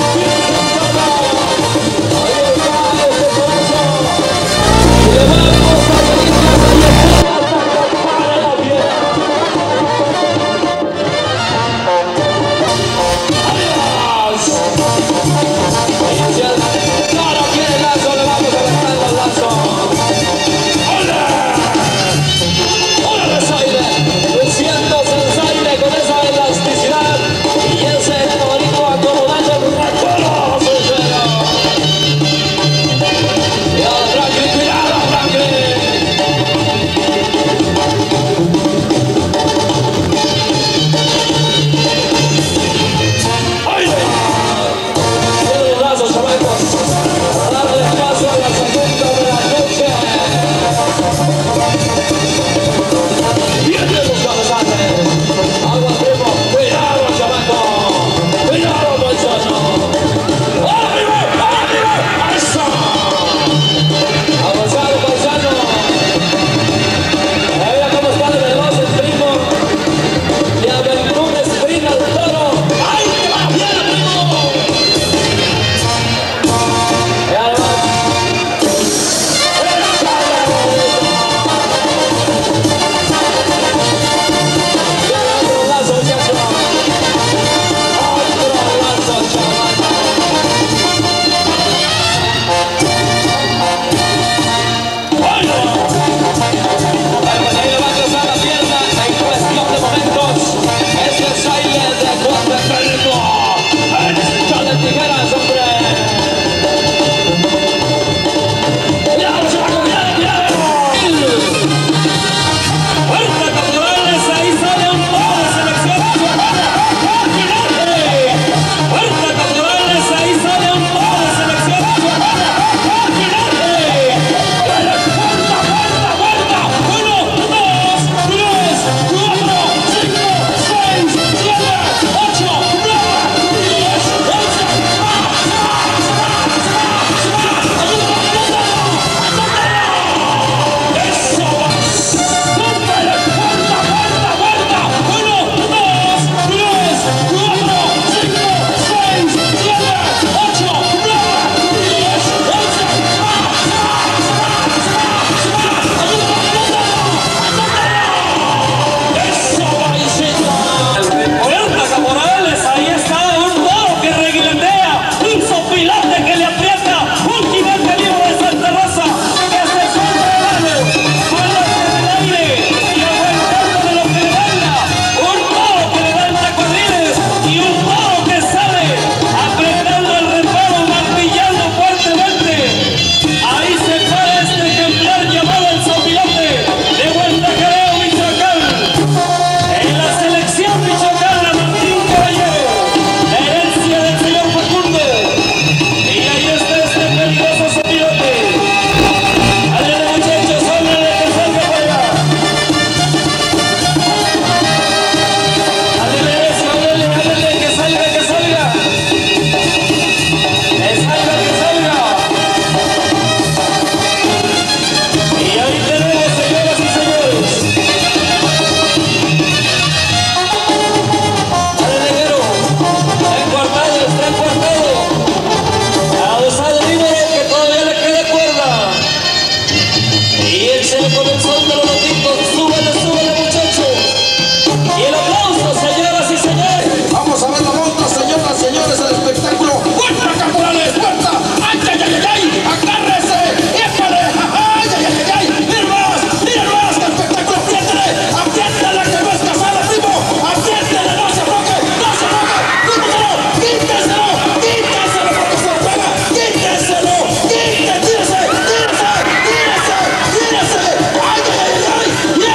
Échale con el son de los loquitos, súbele, súbele muchacho. Y el aplauso, señoras y señores. Vamos a ver la monta, señoras y señores, el espectáculo. ¡Puerta, caporales, puerta! ¡Ay, ay, ay, ay! ¡Agárrese! ¡Épale! ¡Ay, ay, ay, ay! ¡Miren más! ¡Miren más! ¡Qué espectáculo! ¡Apriétale! ¡Apriétale que no es casada, primo! ¡Apriétale! ¡No se afloje! ¡No se afloje! ¡Quíteselo! ¡Quíteselo! ¡Quíteselo porque se lo pega! ¡Quíteselo! ¡Quítese! ¡Tírese! ¡Tírese! ¡Tírese! ¡Ay, ay, ay, ay!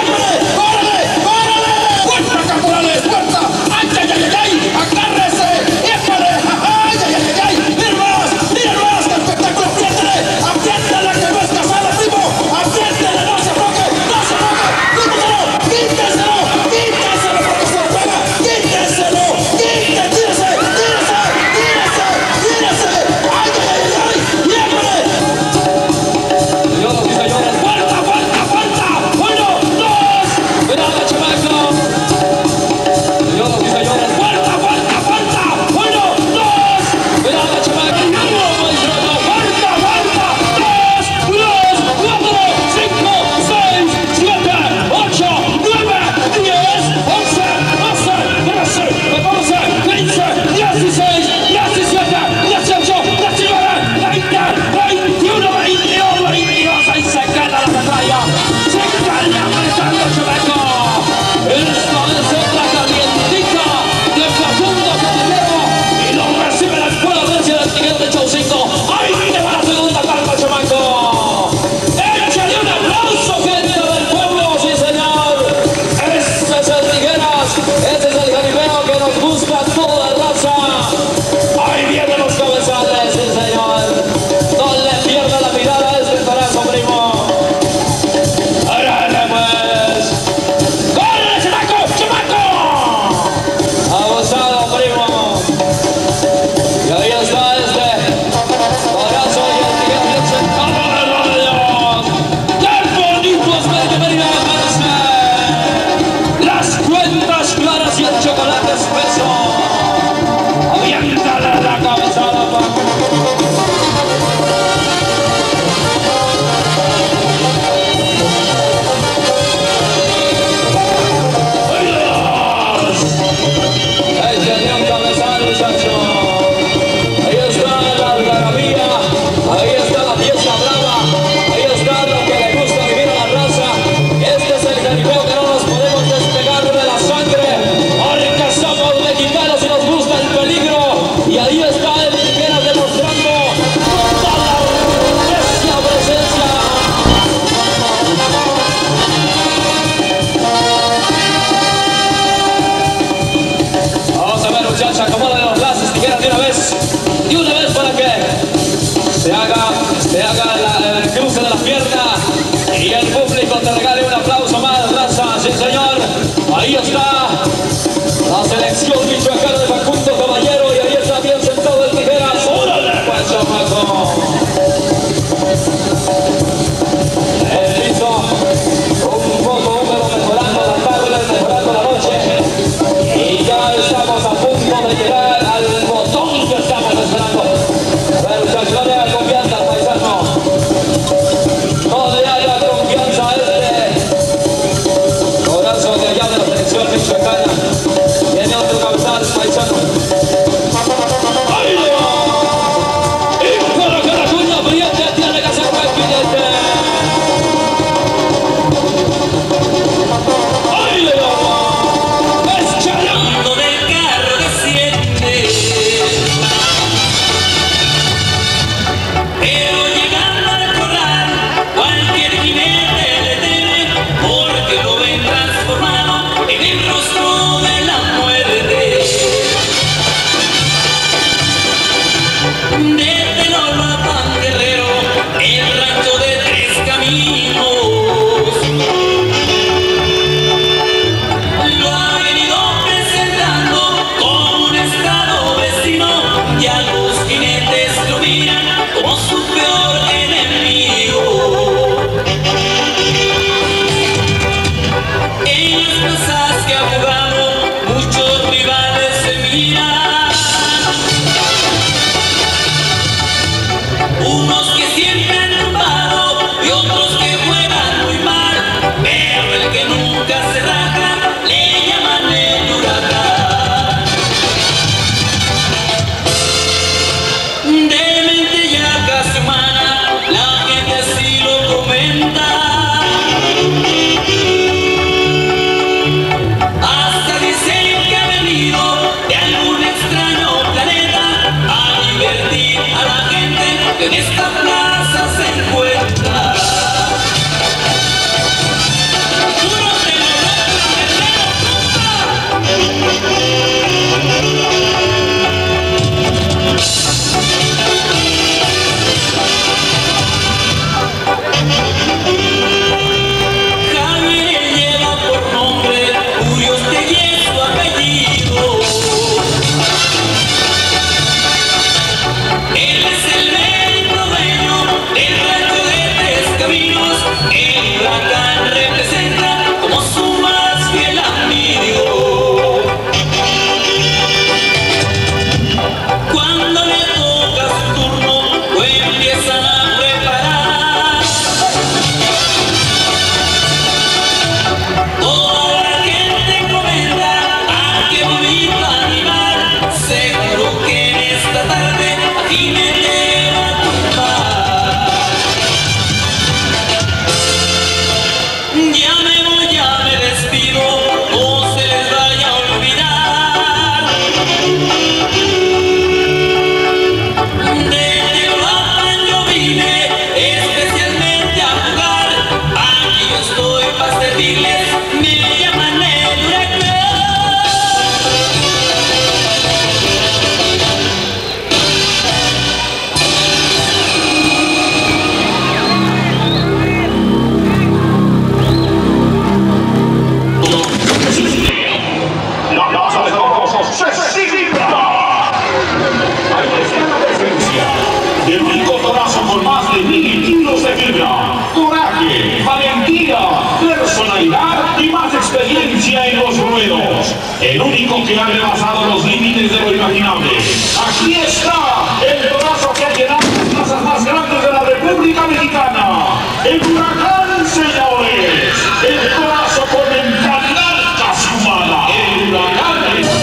profesionalidad y más experiencia en los ruedos. El único que ha rebasado los límites de lo imaginable. Aquí está el brazo que ha llenado las plazas más grandes de la República Mexicana. El Huracán, señores. El brazo con mentalidad casi humana. El Huracán.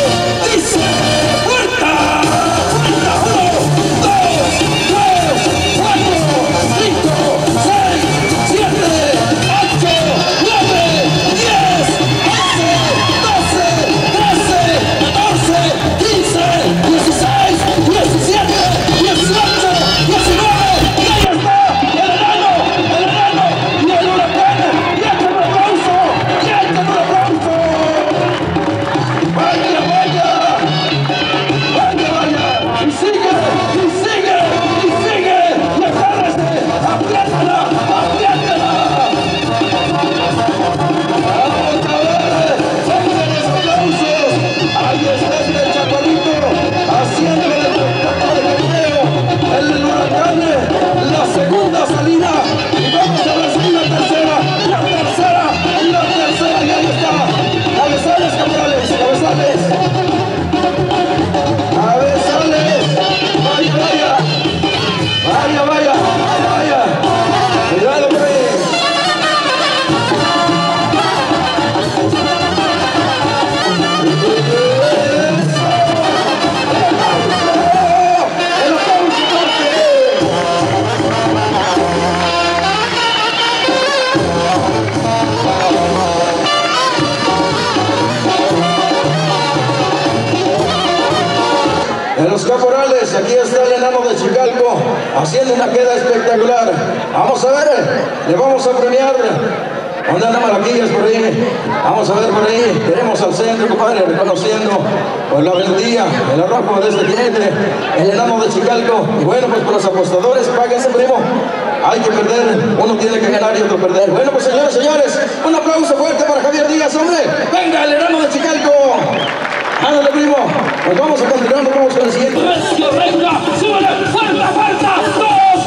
En los caporales, aquí está el enano de Chicalco haciendo una queda espectacular. Vamos a ver, le vamos a premiar. ¿Dónde andan Malaquillas por ahí? Vamos a ver por ahí. Tenemos al centro, compadre, reconociendo pues, la valentía, el arrojo de este jinete, el enano de Chicalco. Y bueno, pues por los apostadores, páguense, primo. Hay que perder, uno tiene que ganar y otro perder. Bueno, pues señores, un aplauso fuerte para Javier Díaz, hombre. Venga, el enano de Chicalco. Ándale, primo. Pues vamos a continuar, nos vamos con el siguiente. Venga, súbele, falta, 2,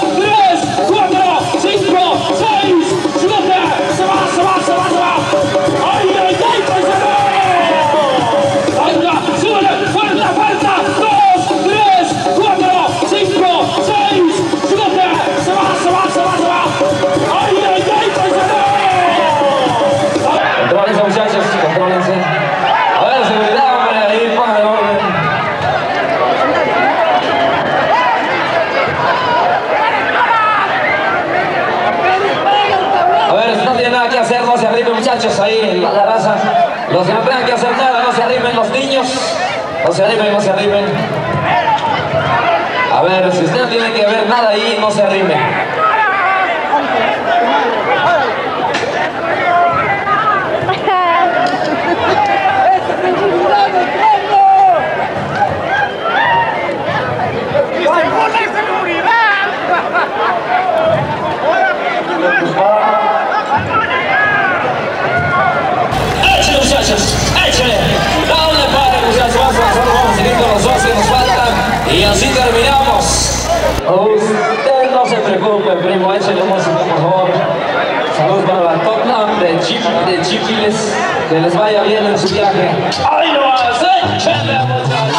3, 4, 5, 6, 7, se va. ¡Ay, paisano! Venga, súbele, falta, 2, 3, 4, 5, 6, 7, se va. ¡Ay, paisano! Contrólense, muchachos, contrólense. A ver, seguridad, hombre, ahí, pongan el orden. A ver, si no tienen nada que hacer, no se arrimen, muchachos, ahí en la raza. Los que no tengan que hacer nada, no se arrimen, los niños. No se arrimen. A ver, si usted no tiene que ver nada ahí, no se arrimen. ¡Échale, muchachos! ¡Échale! ¡No le paren, muchachos! Vamos a seguir con los dos que nos faltan y así terminamos. Usted no se preocupe, primo, échale música, por favor. Salud para la Tottenham de Chipiles, que les vaya bien en su viaje. ¡Ahí lo hace! ¡Échale, muchachos!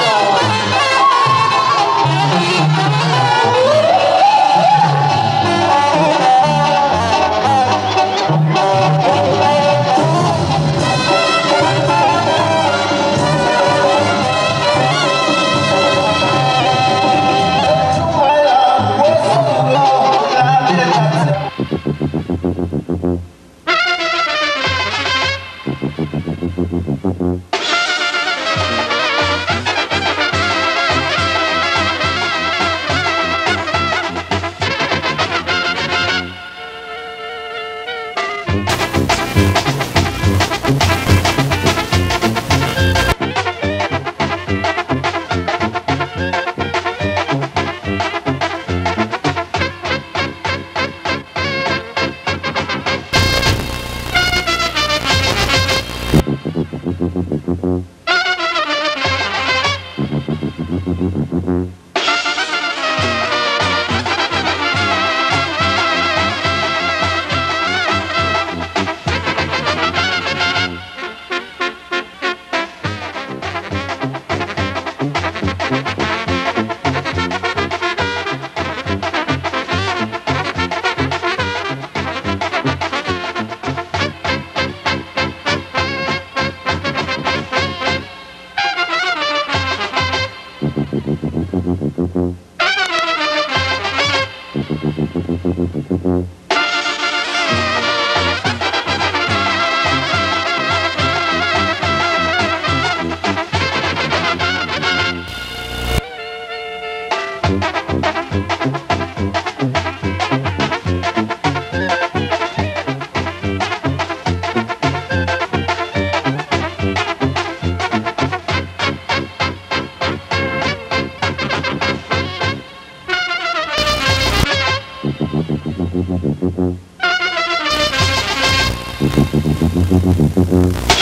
Thank you.